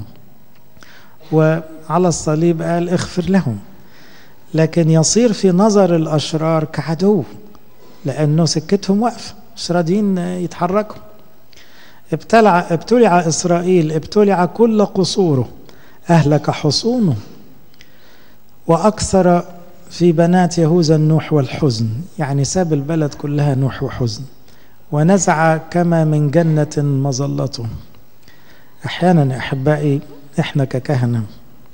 وعلى الصليب قال اغفر لهم. لكن يصير في نظر الأشرار كعدو، لأنه سكتهم واقفة، مش راضيين يتحركوا. ابتلع ابتلع إسرائيل، ابتلع كل قصوره، أهلك حصونه، وأكثر في بنات يهوذا النوح والحزن. يعني ساب البلد كلها نوح وحزن. ونزع كما من جنة مظلته. أحيانا أحبائي إحنا ككهنة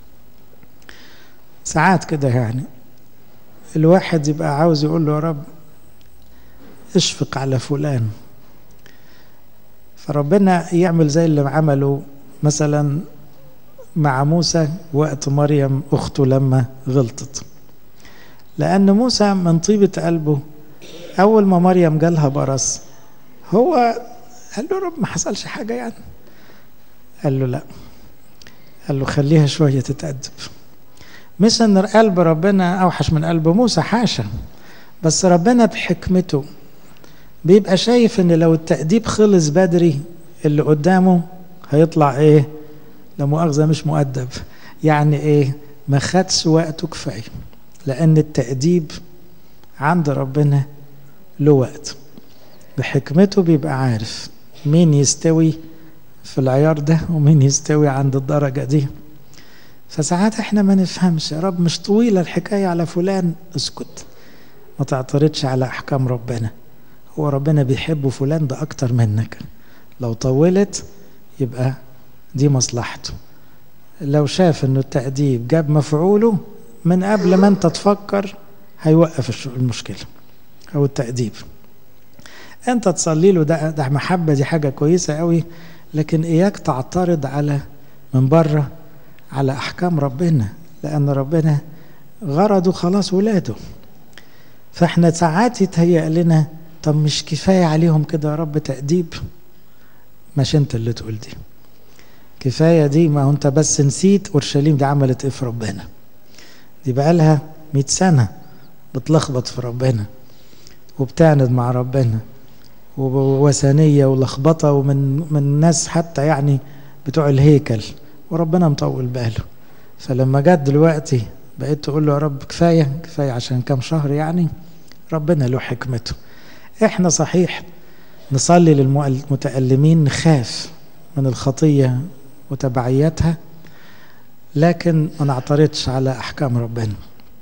ساعات كده يعني الواحد يبقى عاوز يقول له يا رب اشفق على فلان، فربنا يعمل زي اللي عمله مثلا مع موسى وقت مريم أخته لما غلطت. لأن موسى من طيبة قلبه أول ما مريم جالها برص هو قال له رب ما حصلش حاجة يعني، قال له لا، قال له خليها شوية تتأدب. مش ان قلب ربنا اوحش من قلب موسى، حاشا، بس ربنا بحكمته بيبقى شايف ان لو التأديب خلص بدري اللي قدامه هيطلع ايه، لا مؤاخذة مش مؤدب، يعني ايه ما خدش وقته كفاية. لان التأديب عند ربنا له وقت، بحكمته بيبقى عارف مين يستوي في العيار ده ومين يستوي عند الدرجة دي. فساعات احنا ما نفهمش، يا رب مش طويلة الحكاية على فلان، اسكت، ما تعترضش على احكام ربنا. هو ربنا بيحب فلان ده اكتر منك، لو طولت يبقى دي مصلحته. لو شاف انه التأديب جاب مفعوله من قبل ما انت تفكر هيوقف المشكلة او التأديب. انت تصلي له، ده, ده محبة، دي حاجة كويسة قوي، لكن اياك تعترض على من بره على احكام ربنا، لان ربنا غرضه خلاص ولاده. فاحنا ساعات يتهيأ لنا طب مش كفاية عليهم كده يا رب تأديب؟ مش انت اللي تقول دي كفاية دي، ما هو انت بس نسيت اورشليم دي عملت ايه في ربنا. دي بقالها مئة سنة بتلخبط في ربنا وبتعند مع ربنا ووثنية ولخبطة، ومن من ناس حتى يعني بتوع الهيكل، وربنا مطول باله. فلما جت دلوقتي بقيت تقول له يا رب كفاية كفاية عشان كام شهر، يعني ربنا له حكمته. احنا صحيح نصلي للمتألمين، نخاف من الخطية وتبعياتها، لكن ما نعترضش على أحكام ربنا.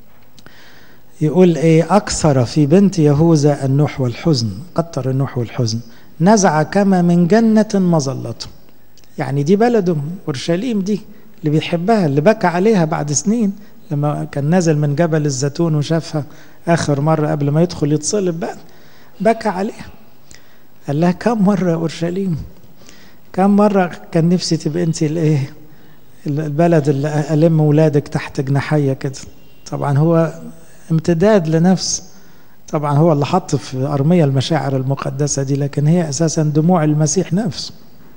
يقول ايه أكثر في بنت يهوذا النوح والحزن، كتر النوح والحزن، نزع كما من جنة مظلته. يعني دي بلده اورشليم دي اللي بيحبها، اللي بكى عليها بعد سنين لما كان نازل من جبل الزيتون وشافها آخر مرة قبل ما يدخل يتصلب، بقى بكى عليها. قال لها كم مرة اورشليم، كم مرة كان نفسي تبقى انت الايه البلد اللي ألم ولادك تحت جناحية كده. طبعا هو امتداد لنفس طبعا هو اللي حط في أرمية المشاعر المقدسة دي، لكن هي أساسا دموع المسيح نفسه.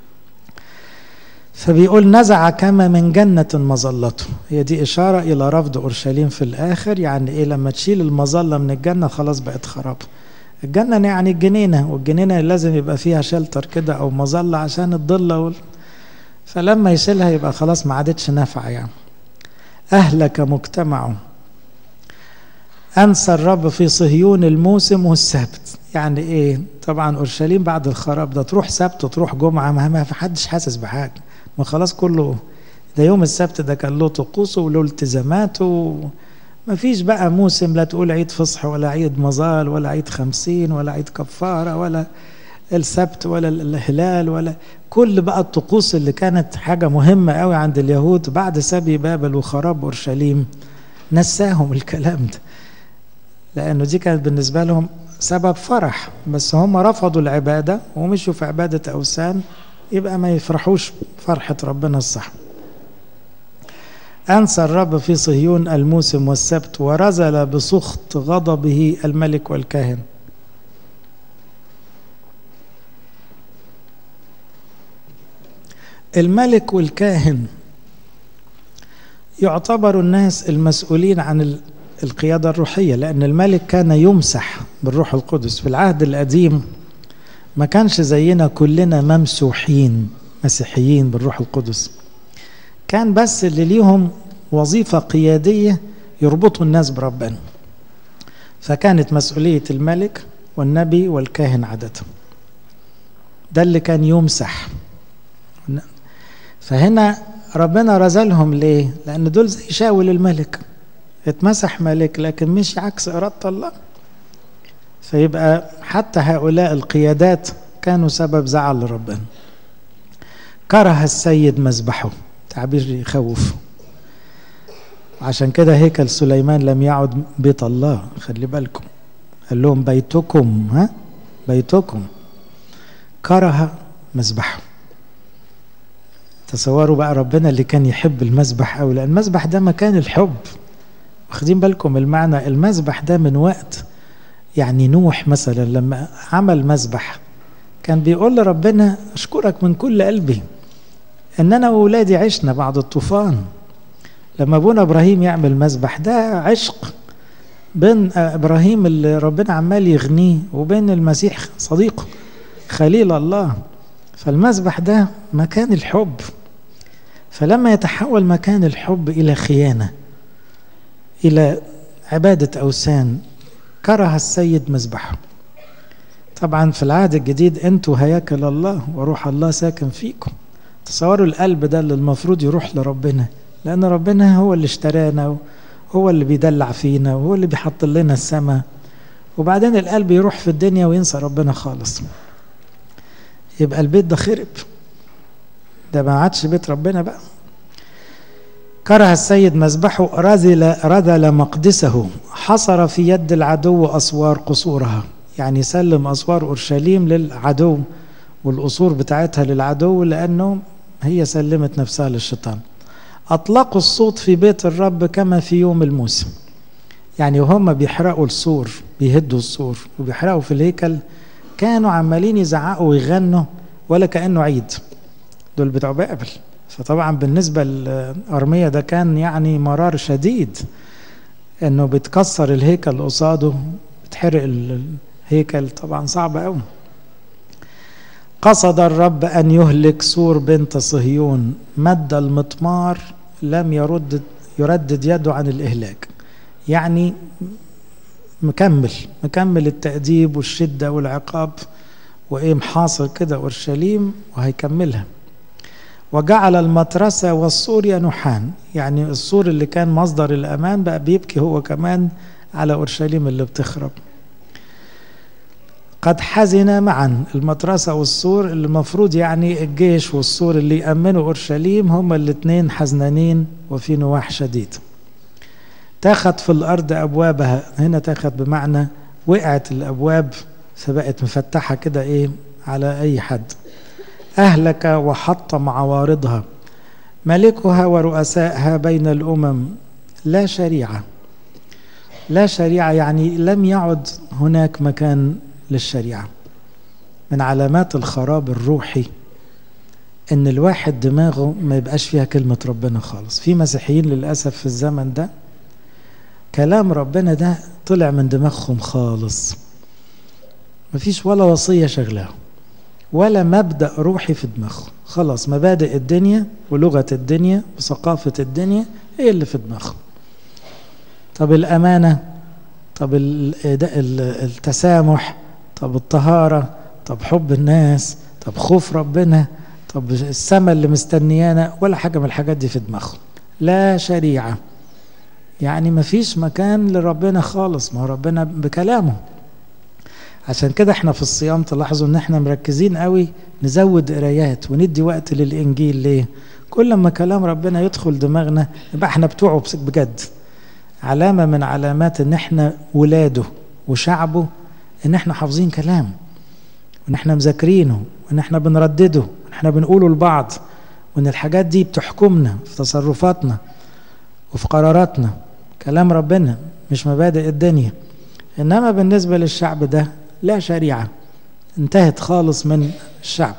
فبيقول نزع كما من جنة مظلته، هي دي إشارة إلى رفض أورشليم في الآخر. يعني إيه؟ لما تشيل المظلة من الجنة خلاص بقت خراب. الجنة يعني الجنينة، والجنينة لازم يبقى فيها شلتر كده أو مظلة عشان الضلة وال... فلما يشيلها يبقى خلاص ما عادتش نافعة يعني. أهلك مجتمعه، أنسى الرب في صهيون الموسم والسبت. يعني إيه؟ طبعا أورشليم بعد الخراب ده تروح سبت وتروح جمعة ما في حدش حاسس بحاجة، ما خلاص كله ده يوم السبت ده كان له طقوسه وله التزاماته، ما فيش بقى موسم، لا تقول عيد فصح ولا عيد مظال ولا عيد خمسين ولا عيد كفارة ولا السبت ولا الهلال ولا كل بقى الطقوس اللي كانت حاجة مهمة قوي عند اليهود بعد سبي بابل وخراب أورشليم. نساهم الكلام ده، لأنه دي كانت بالنسبة لهم سبب فرح، بس هم رفضوا العبادة ومشوا في عبادة أوثان، يبقى ما يفرحوش فرحة ربنا الصح. أنسى الرب في صهيون الموسم والسبت، ورزل بسخط غضبه الملك والكاهن. الملك والكاهن يعتبر الناس المسؤولين عن القيادة الروحية، لأن الملك كان يمسح بالروح القدس. في العهد القديم ما كانش زينا كلنا ممسوحين مسيحيين بالروح القدس، كان بس اللي ليهم وظيفة قيادية يربطوا الناس بربنا، فكانت مسؤولية الملك والنبي والكاهن عادة، ده اللي كان يمسح. فهنا ربنا رزلهم ليه؟ لأن دول زي شاول الملك، اتمسح ملك لكن مش عكس إرادة الله، فيبقى حتى هؤلاء القيادات كانوا سبب زعل لربنا. كره السيد مذبحه، تعبير يخوف، عشان كده هيكل سليمان لم يعد بيت الله، خلي بالكم، قال لهم بيتكم، ها بيتكم. كره مذبحه. تصوروا بقى ربنا اللي كان يحب المذبح قوي، لأن المذبح ده مكان الحب، واخدين بالكم المعنى؟ المذبح ده من وقت يعني نوح مثلا لما عمل مذبح كان بيقول لربنا أشكرك من كل قلبي ان انا واولادي عشنا بعد الطوفان. لما ابونا ابراهيم يعمل مذبح ده عشق بين ابراهيم اللي ربنا عمال يغنيه وبين المسيح صديقه خليل الله، فالمذبح ده مكان الحب. فلما يتحول مكان الحب الى خيانة الى عبادة اوثان كره السيد مذبحه. طبعا في العهد الجديد انتوا هياكل الله وروح الله ساكن فيكم. تصوروا القلب ده اللي المفروض يروح لربنا، لأن ربنا هو اللي اشترانا وهو اللي بيدلع فينا وهو اللي بيحط لنا السماء، وبعدين القلب يروح في الدنيا وينسى ربنا خالص، يبقى البيت ده خرب، ده ما عادش بيت ربنا بقى. كره السيد مذبحه، رذل رذل مقدسه، حصر في يد العدو أسوار قصورها، يعني سلم أسوار أورشليم للعدو والقصور بتاعتها للعدو، لأنه هي سلمت نفسها للشيطان. أطلقوا الصوت في بيت الرب كما في يوم الموسم، يعني وهم بيحرقوا السور بيهدوا السور وبيحرقوا في الهيكل كانوا عمالين يزعقوا ويغنوا ولا كأنه عيد، دول بتوع بابل. فطبعا بالنسبة لأرميا ده كان يعني مرار شديد، انه بتكسر الهيكل قصاده، بتحرق الهيكل، طبعا صعب قوي. قصد الرب أن يهلك سور بنت صهيون، مد المطمار لم يرد يردد يده عن الإهلاك، يعني مكمل مكمل التأديب والشدة والعقاب، وإيه محاصر كده أورشليم وهيكملها. وجعل المترسة والسور ينوحان، يعني السور اللي كان مصدر الأمان بقى بيبكي هو كمان على أورشليم اللي بتخرب. قد حزن معا، المترسة والسور اللي المفروض يعني الجيش والسور اللي يأمنوا أورشليم هما الاثنين حزنانين وفي نواح شديد. تاخد في الأرض أبوابها، هنا تاخد بمعنى وقعت الأبواب فبقت مفتحة كده إيه على أي حد. أهلك وحطم عوارضها، ملكها ورؤسائها بين الأمم لا شريعة. لا شريعة يعني لم يعد هناك مكان للشريعة. من علامات الخراب الروحي ان الواحد دماغه ما يبقاش فيها كلمة ربنا خالص. في مسيحيين للأسف في الزمن ده كلام ربنا ده طلع من دماغهم خالص، مفيش ولا وصية شغلها ولا مبدأ روحي في دماغهم، خلاص مبادئ الدنيا ولغة الدنيا وثقافة الدنيا هي اللي في دماغهم. طب الأمانة، طب التسامح، طب الطهارة، طب حب الناس، طب خوف ربنا، طب السماء اللي مستنيانا، ولا حاجة من الحاجات دي في دماغهم. لا شريعة، يعني مفيش مكان لربنا خالص. ما هو ربنا بكلامه. عشان كده احنا في الصيام تلاحظوا ان احنا مركزين قوي نزود قرايات وندي وقت للإنجيل. ليه؟ كل ما كلام ربنا يدخل دماغنا يبقى احنا بتوعه بجد. علامة من علامات ان احنا ولاده وشعبه ان احنا حافظين كلام، وان احنا مذاكرينه، وان احنا بنردده، وان احنا بنقوله لبعض، وان الحاجات دي بتحكمنا في تصرفاتنا وفي قراراتنا. كلام ربنا مش مبادئ الدنيا. انما بالنسبة للشعب ده لا شريعة، انتهت خالص من الشعب.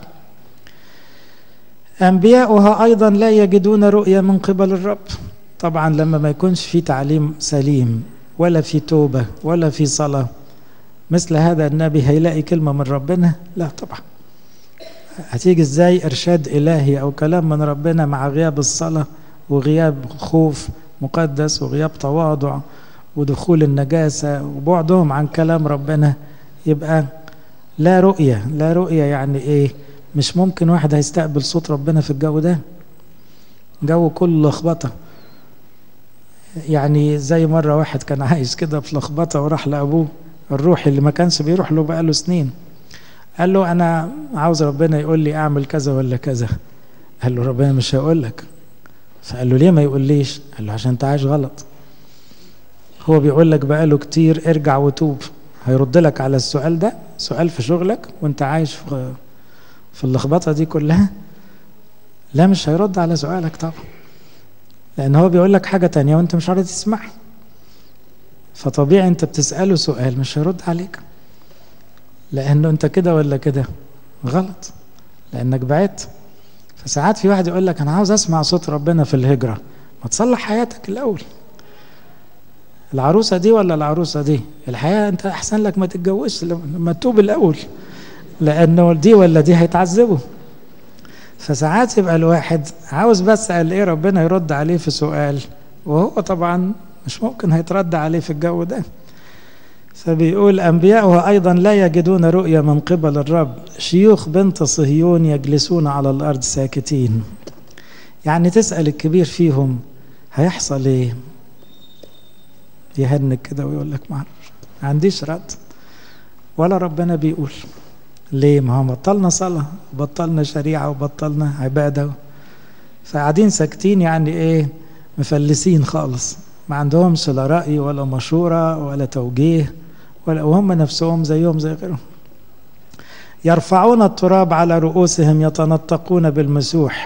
أنبياؤها أيضا لا يجدون رؤية من قبل الرب. طبعا لما ما يكونش في تعليم سليم ولا في توبة ولا في صلاة، مثل هذا النبي هيلاقي كلمة من ربنا؟ لا طبعا. هتيجي ازاي إرشاد إلهي أو كلام من ربنا مع غياب الصلاة وغياب خوف مقدس وغياب تواضع ودخول النجاسة وبعدهم عن كلام ربنا؟ يبقى لا رؤية. لا رؤية يعني ايه؟ مش ممكن واحد هيستقبل صوت ربنا في الجو ده، جو كله لخبطة. يعني زي مرة واحد كان عايش كده في لخبطة وراح لأبوه الروحي اللي ما كانش بيروح له بقاله سنين، قال له أنا عاوز ربنا يقول لي أعمل كذا ولا كذا. قال له ربنا مش هيقول لك. فقال له ليه ما يقول ليش؟ قال له عشان انت عايش غلط. هو بيقول لك بقاله كتير ارجع وتوب. هيرد لك على السؤال ده؟ سؤال في شغلك وانت عايش في في اللخبطة دي كلها؟ لا، مش هيرد على سؤالك طبعا، لأن هو بيقول لك حاجة تانية وانت مش عارف تسمعها. فطبيعي انت بتسأله سؤال مش هيرد عليك، لأنه انت كده ولا كده غلط، لأنك بعدت. فساعات في واحد يقول لك أنا عاوز أسمع صوت ربنا في الهجرة. ما تصلح حياتك الأول. العروسة دي ولا العروسة دي؟ الحياة انت أحسن لك ما تتجوزش لما تتوب الأول، لأنه دي ولا دي هيتعذبوا. فساعات يبقى الواحد عاوز بس قال ايه ربنا يرد عليه في سؤال، وهو طبعا مش ممكن هيترد عليه في الجو ده. فبيقول أنبياؤها أيضا لا يجدون رؤية من قبل الرب، شيوخ بنت صهيون يجلسون على الأرض ساكتين. يعني تسأل الكبير فيهم هيحصل ايه، يهنك كده ويقول لك ما عنديش رد، ولا ربنا بيقول. ليه؟ ما هو بطلنا صلاة وبطلنا شريعة وبطلنا عبادة، فقاعدين ساكتين. يعني ايه؟ مفلسين خالص، ما عندهمش لا رأي ولا مشورة ولا توجيه، ولا وهم نفسهم زيهم زي غيرهم. يرفعون التراب على رؤوسهم يتنطقون بالمسوح،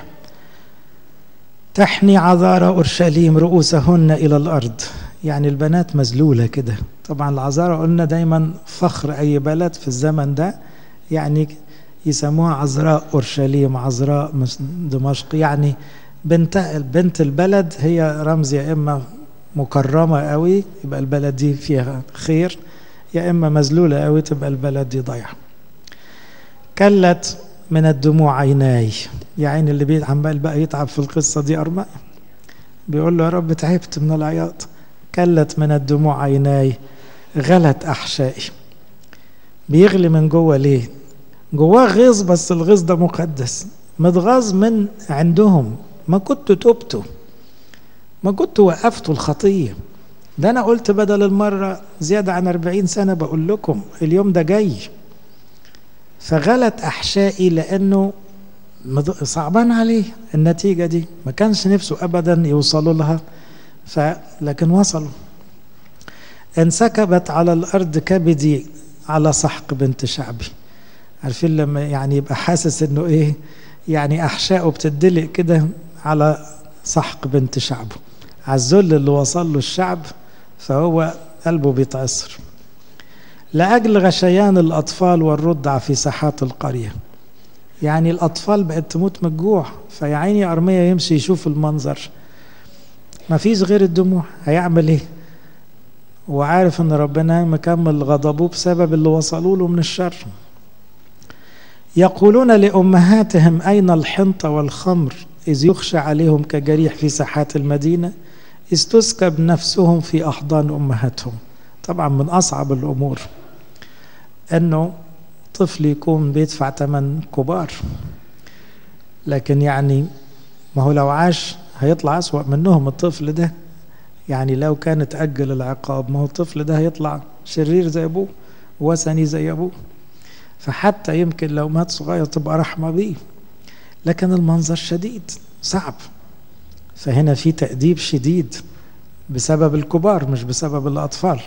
تحني عذارى أورشليم رؤوسهن إلى الأرض. يعني البنات مذلولة كده. طبعا العذارى قلنا دايما فخر أي بلد في الزمن ده، يعني يسموها عذراء أورشليم، عذراء دمشق. يعني بنت بنت البلد هي رمز، يا إما مكرمة قوي يبقى البلد دي فيها خير، يا إما مذلولة قوي تبقى البلد دي ضيعة. كلت من الدموع عيناي. يعني اللي عمال بقى يتعب في القصة دي أرمى، بيقول له يا رب تعبت من العياط. كلت من الدموع عيناي، غلت أحشائي. بيغلي من جوه ليه؟ جواه غيظ، بس الغيظ ده مقدس، متغاظ من عندهم. ما كنت تبتوا، ما كنت وقفتوا الخطية. ده أنا قلت بدل المرة زيادة عن أربعين سنة بقول لكم اليوم ده جاي. فغلت أحشائي لأنه صعبان عليه النتيجة دي، ما كانش نفسه أبدا يوصلوا لها، لكن وصلوا. انسكبت على الأرض كبدي على سحق بنت شعبي. عارفين لما يعني يبقى حاسس انه ايه، يعني احشائه بتدلق كده على سحق بنت شعبه، على الذل اللي وصل له الشعب، فهو قلبه بيتأثر. لأجل غشيان الأطفال والرضع في ساحات القرية. يعني الأطفال بقت تموت من الجوع، فيا عيني أرميا يمشي يشوف المنظر ما فيش غير الدموع، هيعمل ايه؟ وعارف ان ربنا مكمل غضبه بسبب اللي وصلوا له من الشر. يقولون لأمهاتهم أين الحنطة والخمر إذ يخشى عليهم كجريح في ساحات المدينة، إذ تسكب نفسهم في أحضان أمهاتهم. طبعا من أصعب الأمور أنه طفل يكون بيدفع ثمن كبار، لكن يعني ما هو لو عاش هيطلع أسوأ منهم الطفل ده. يعني لو كان تأجل العقاب، ما هو الطفل ده هيطلع شرير زي أبوه وثني زي أبوه، فحتى يمكن لو مات صغير تبقى رحمة بيه، لكن المنظر شديد صعب. فهنا في تأديب شديد بسبب الكبار مش بسبب الأطفال.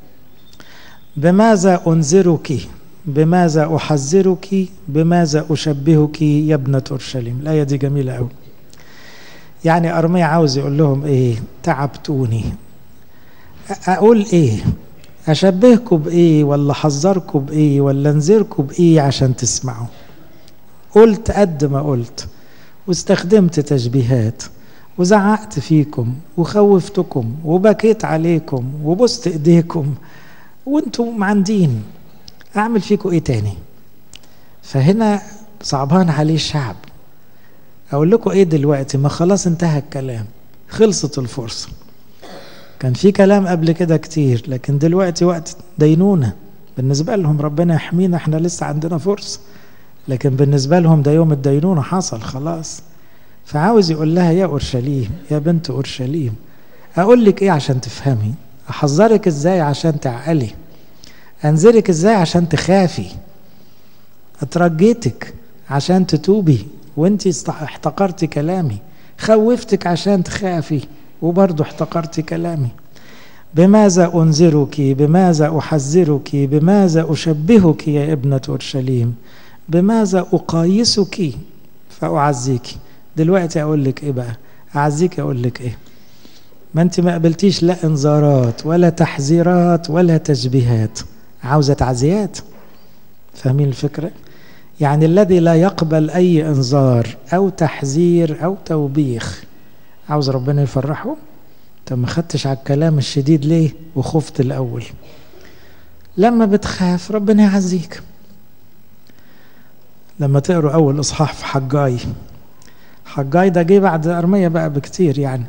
بماذا أنذرك، بماذا أحذرك، بماذا أشبهك يا ابنة أورشليم. الآية دي جميلة أوي. يعني أرميا عاوز يقول لهم إيه؟ تعبتوني، أقول إيه؟ أشبهكم بإيه ولا أحذركم بإيه ولا أنذركم بإيه عشان تسمعوا؟ قلت قد ما قلت، واستخدمت تشبيهات، وزعقت فيكم وخوفتكم وبكيت عليكم وبست إيديكم وانتم معندين، أعمل فيكم إيه تاني؟ فهنا صعبان عليه الشعب. أقول لكم إيه دلوقتي؟ ما خلاص انتهى الكلام، خلصت الفرصة. كان في كلام قبل كده كتير، لكن دلوقتي وقت دينونة بالنسبة لهم. ربنا يحمينا، احنا لسه عندنا فرصة، لكن بالنسبة لهم ده يوم الدينونة حصل خلاص. فعاوز يقول لها يا أورشليم، يا بنت أورشليم، أقول لك إيه عشان تفهمي؟ أحذرك إزاي عشان تعقلي؟ أنذرك إزاي عشان تخافي؟ أترجيتك عشان تتوبي وانتي احتقرتي كلامي، خوفتك عشان تخافي وبرضو احتقرتي كلامي. بماذا أنذرك، بماذا أحذرك، بماذا أشبهك يا ابنة أورشليم، بماذا أقايسك فأعزيك. دلوقتي أقول لك إيه بقى؟ أعزيك أقول لك إيه؟ ما أنت ما قبلتيش لا إنذارات ولا تحذيرات ولا تشبيهات، عاوزة تعزيات. فاهمين الفكرة؟ يعني الذي لا يقبل أي إنذار أو تحذير أو توبيخ عاوز ربنا يفرحه؟ طب ما خدتش على الكلام الشديد ليه وخفت الأول؟ لما بتخاف ربنا يعزيك. لما تقروا أول إصحاح في حجاي، حجاي ده جه بعد أرميا بقى بكتير، يعني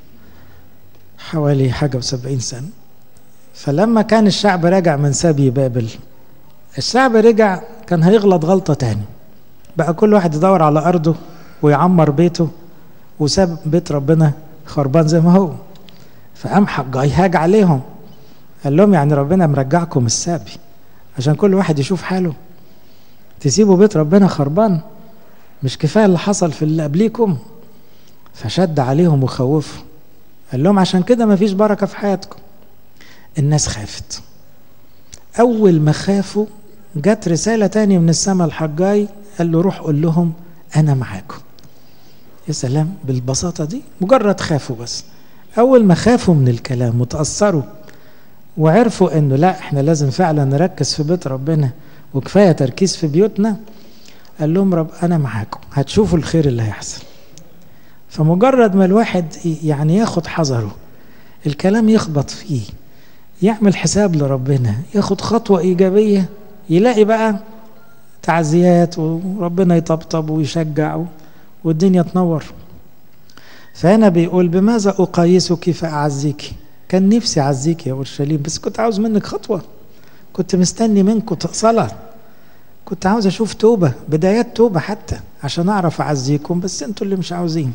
حوالي حاجة وسبعين سنة. فلما كان الشعب راجع من سبي بابل، الشعب رجع كان هيغلط غلطة تاني بقى، كل واحد يدور على أرضه ويعمر بيته، وساب بيت ربنا خربان زي ما هو. فقام حجاي هاج عليهم، قال لهم يعني ربنا مرجعكم السبي عشان كل واحد يشوف حاله؟ تسيبوا بيت ربنا خربان؟ مش كفاية اللي حصل في اللي قبليكم؟ فشد عليهم وخوفهم، قال لهم عشان كده ما فيش بركة في حياتكم. الناس خافت. أول ما خافوا جت رسالة تاني من السماء الحجاي، قال له روح قول لهم أنا معاكم. يا سلام بالبساطة دي، مجرد خافوا بس. أول ما خافوا من الكلام وتأثروا وعرفوا أنه لا احنا لازم فعلا نركز في بيت ربنا وكفاية تركيز في بيوتنا، قال لهم رب أنا معاكم، هتشوفوا الخير اللي هيحصل. فمجرد ما الواحد يعني ياخد حذره، الكلام يخبط فيه، يعمل حساب لربنا، ياخد خطوة إيجابية، يلاقي بقى تعزيات وربنا يطبطب ويشجع والدنيا تنور. فهنا بيقول بماذا أقايسك فأعزيك. كان نفسي أعزيك يا أورشليم، بس كنت عاوز منك خطوة، كنت مستني منكم صلاة، كنت عاوز أشوف توبة، بدايات توبة حتى عشان أعرف أعزيكم، بس أنتوا اللي مش عاوزين.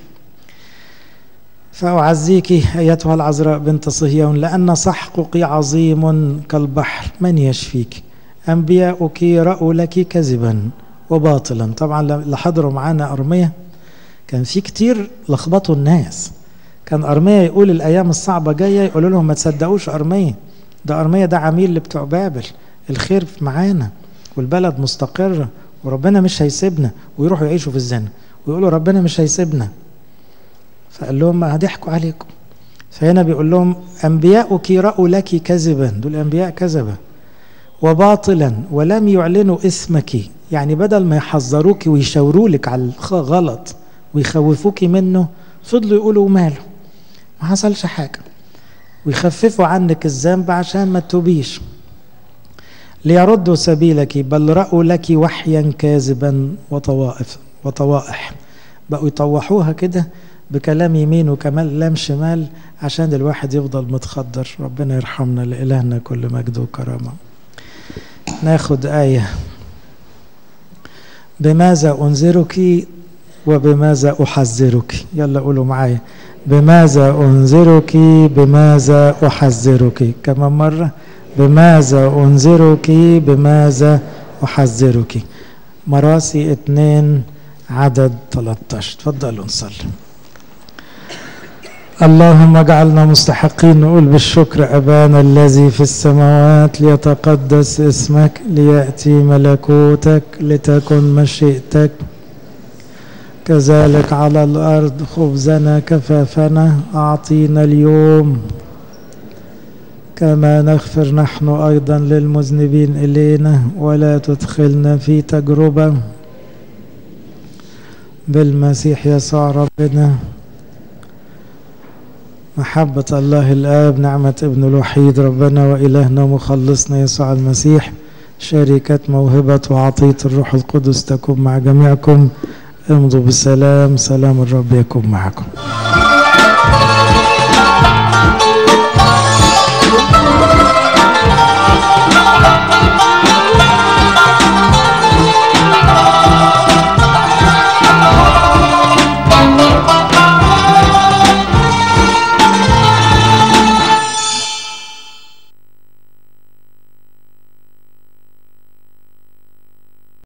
فأعزيك أيتها العذراء بنت صهيون، لأن سحقك عظيم كالبحر، من يشفيك؟ أنبياؤك رأوا لك كذبا وباطلا. طبعا اللي حضروا معانا أرميا كان في كتير لخبطوا الناس. كان أرميا يقول الأيام الصعبة جاية، يقولوا لهم ما تصدقوش أرميا، ده أرميا ده عميل لبتوع بابل، الخير معانا والبلد مستقرة وربنا مش هيسيبنا، ويروحوا يعيشوا في الزنا ويقولوا ربنا مش هيسيبنا. فقال لهم ما هضحكوا عليكم. فهنا بيقول لهم أنبياؤك رأوا لك كذبا، دول أنبياء كذبة، وباطلا ولم يعلنوا اسمك. يعني بدل ما يحذروك ويشاوروا لك على الغلط ويخوفوك منه، فضلوا يقولوا ماله، ما حصلش حاجة، ويخففوا عنك الذنب عشان ما تتوبيش. ليردوا سبيلك بل رأوا لك وحيا كاذبا وطوائف وطوائح. بقوا يطوحوها كده بكلام يمين وكلام شمال عشان الواحد يفضل متخدر. ربنا يرحمنا، لإلهنا كل مجد وكرامة. ناخد آية: بماذا أنذرك وبماذا أحذرك. يلا قولوا معايا: بماذا أنذرك بماذا أحذرك. كمان مرة: بماذا أنذرك بماذا أحذرك. مراسي اتنين عدد ثلاثة عشر. تفضلوا نصلي. اللهم اجعلنا مستحقين نقول بالشكر: أبانا الذي في السماوات ليتقدس اسمك، ليأتي ملكوتك، لتكن مشيئتك كذلك على الأرض. خبزنا كفافنا أعطينا اليوم، كما نغفر نحن أيضا للمذنبين إلينا، ولا تدخلنا في تجربة، بالمسيح يسوع ربنا. محبة الله الآب، نعمة ابن الوحيد ربنا وإلهنا ومخلصنا يسوع المسيح، شركة موهبة وعطية الروح القدس تكون مع جميعكم. امضوا بالسلام، سلام الرب يكون معكم.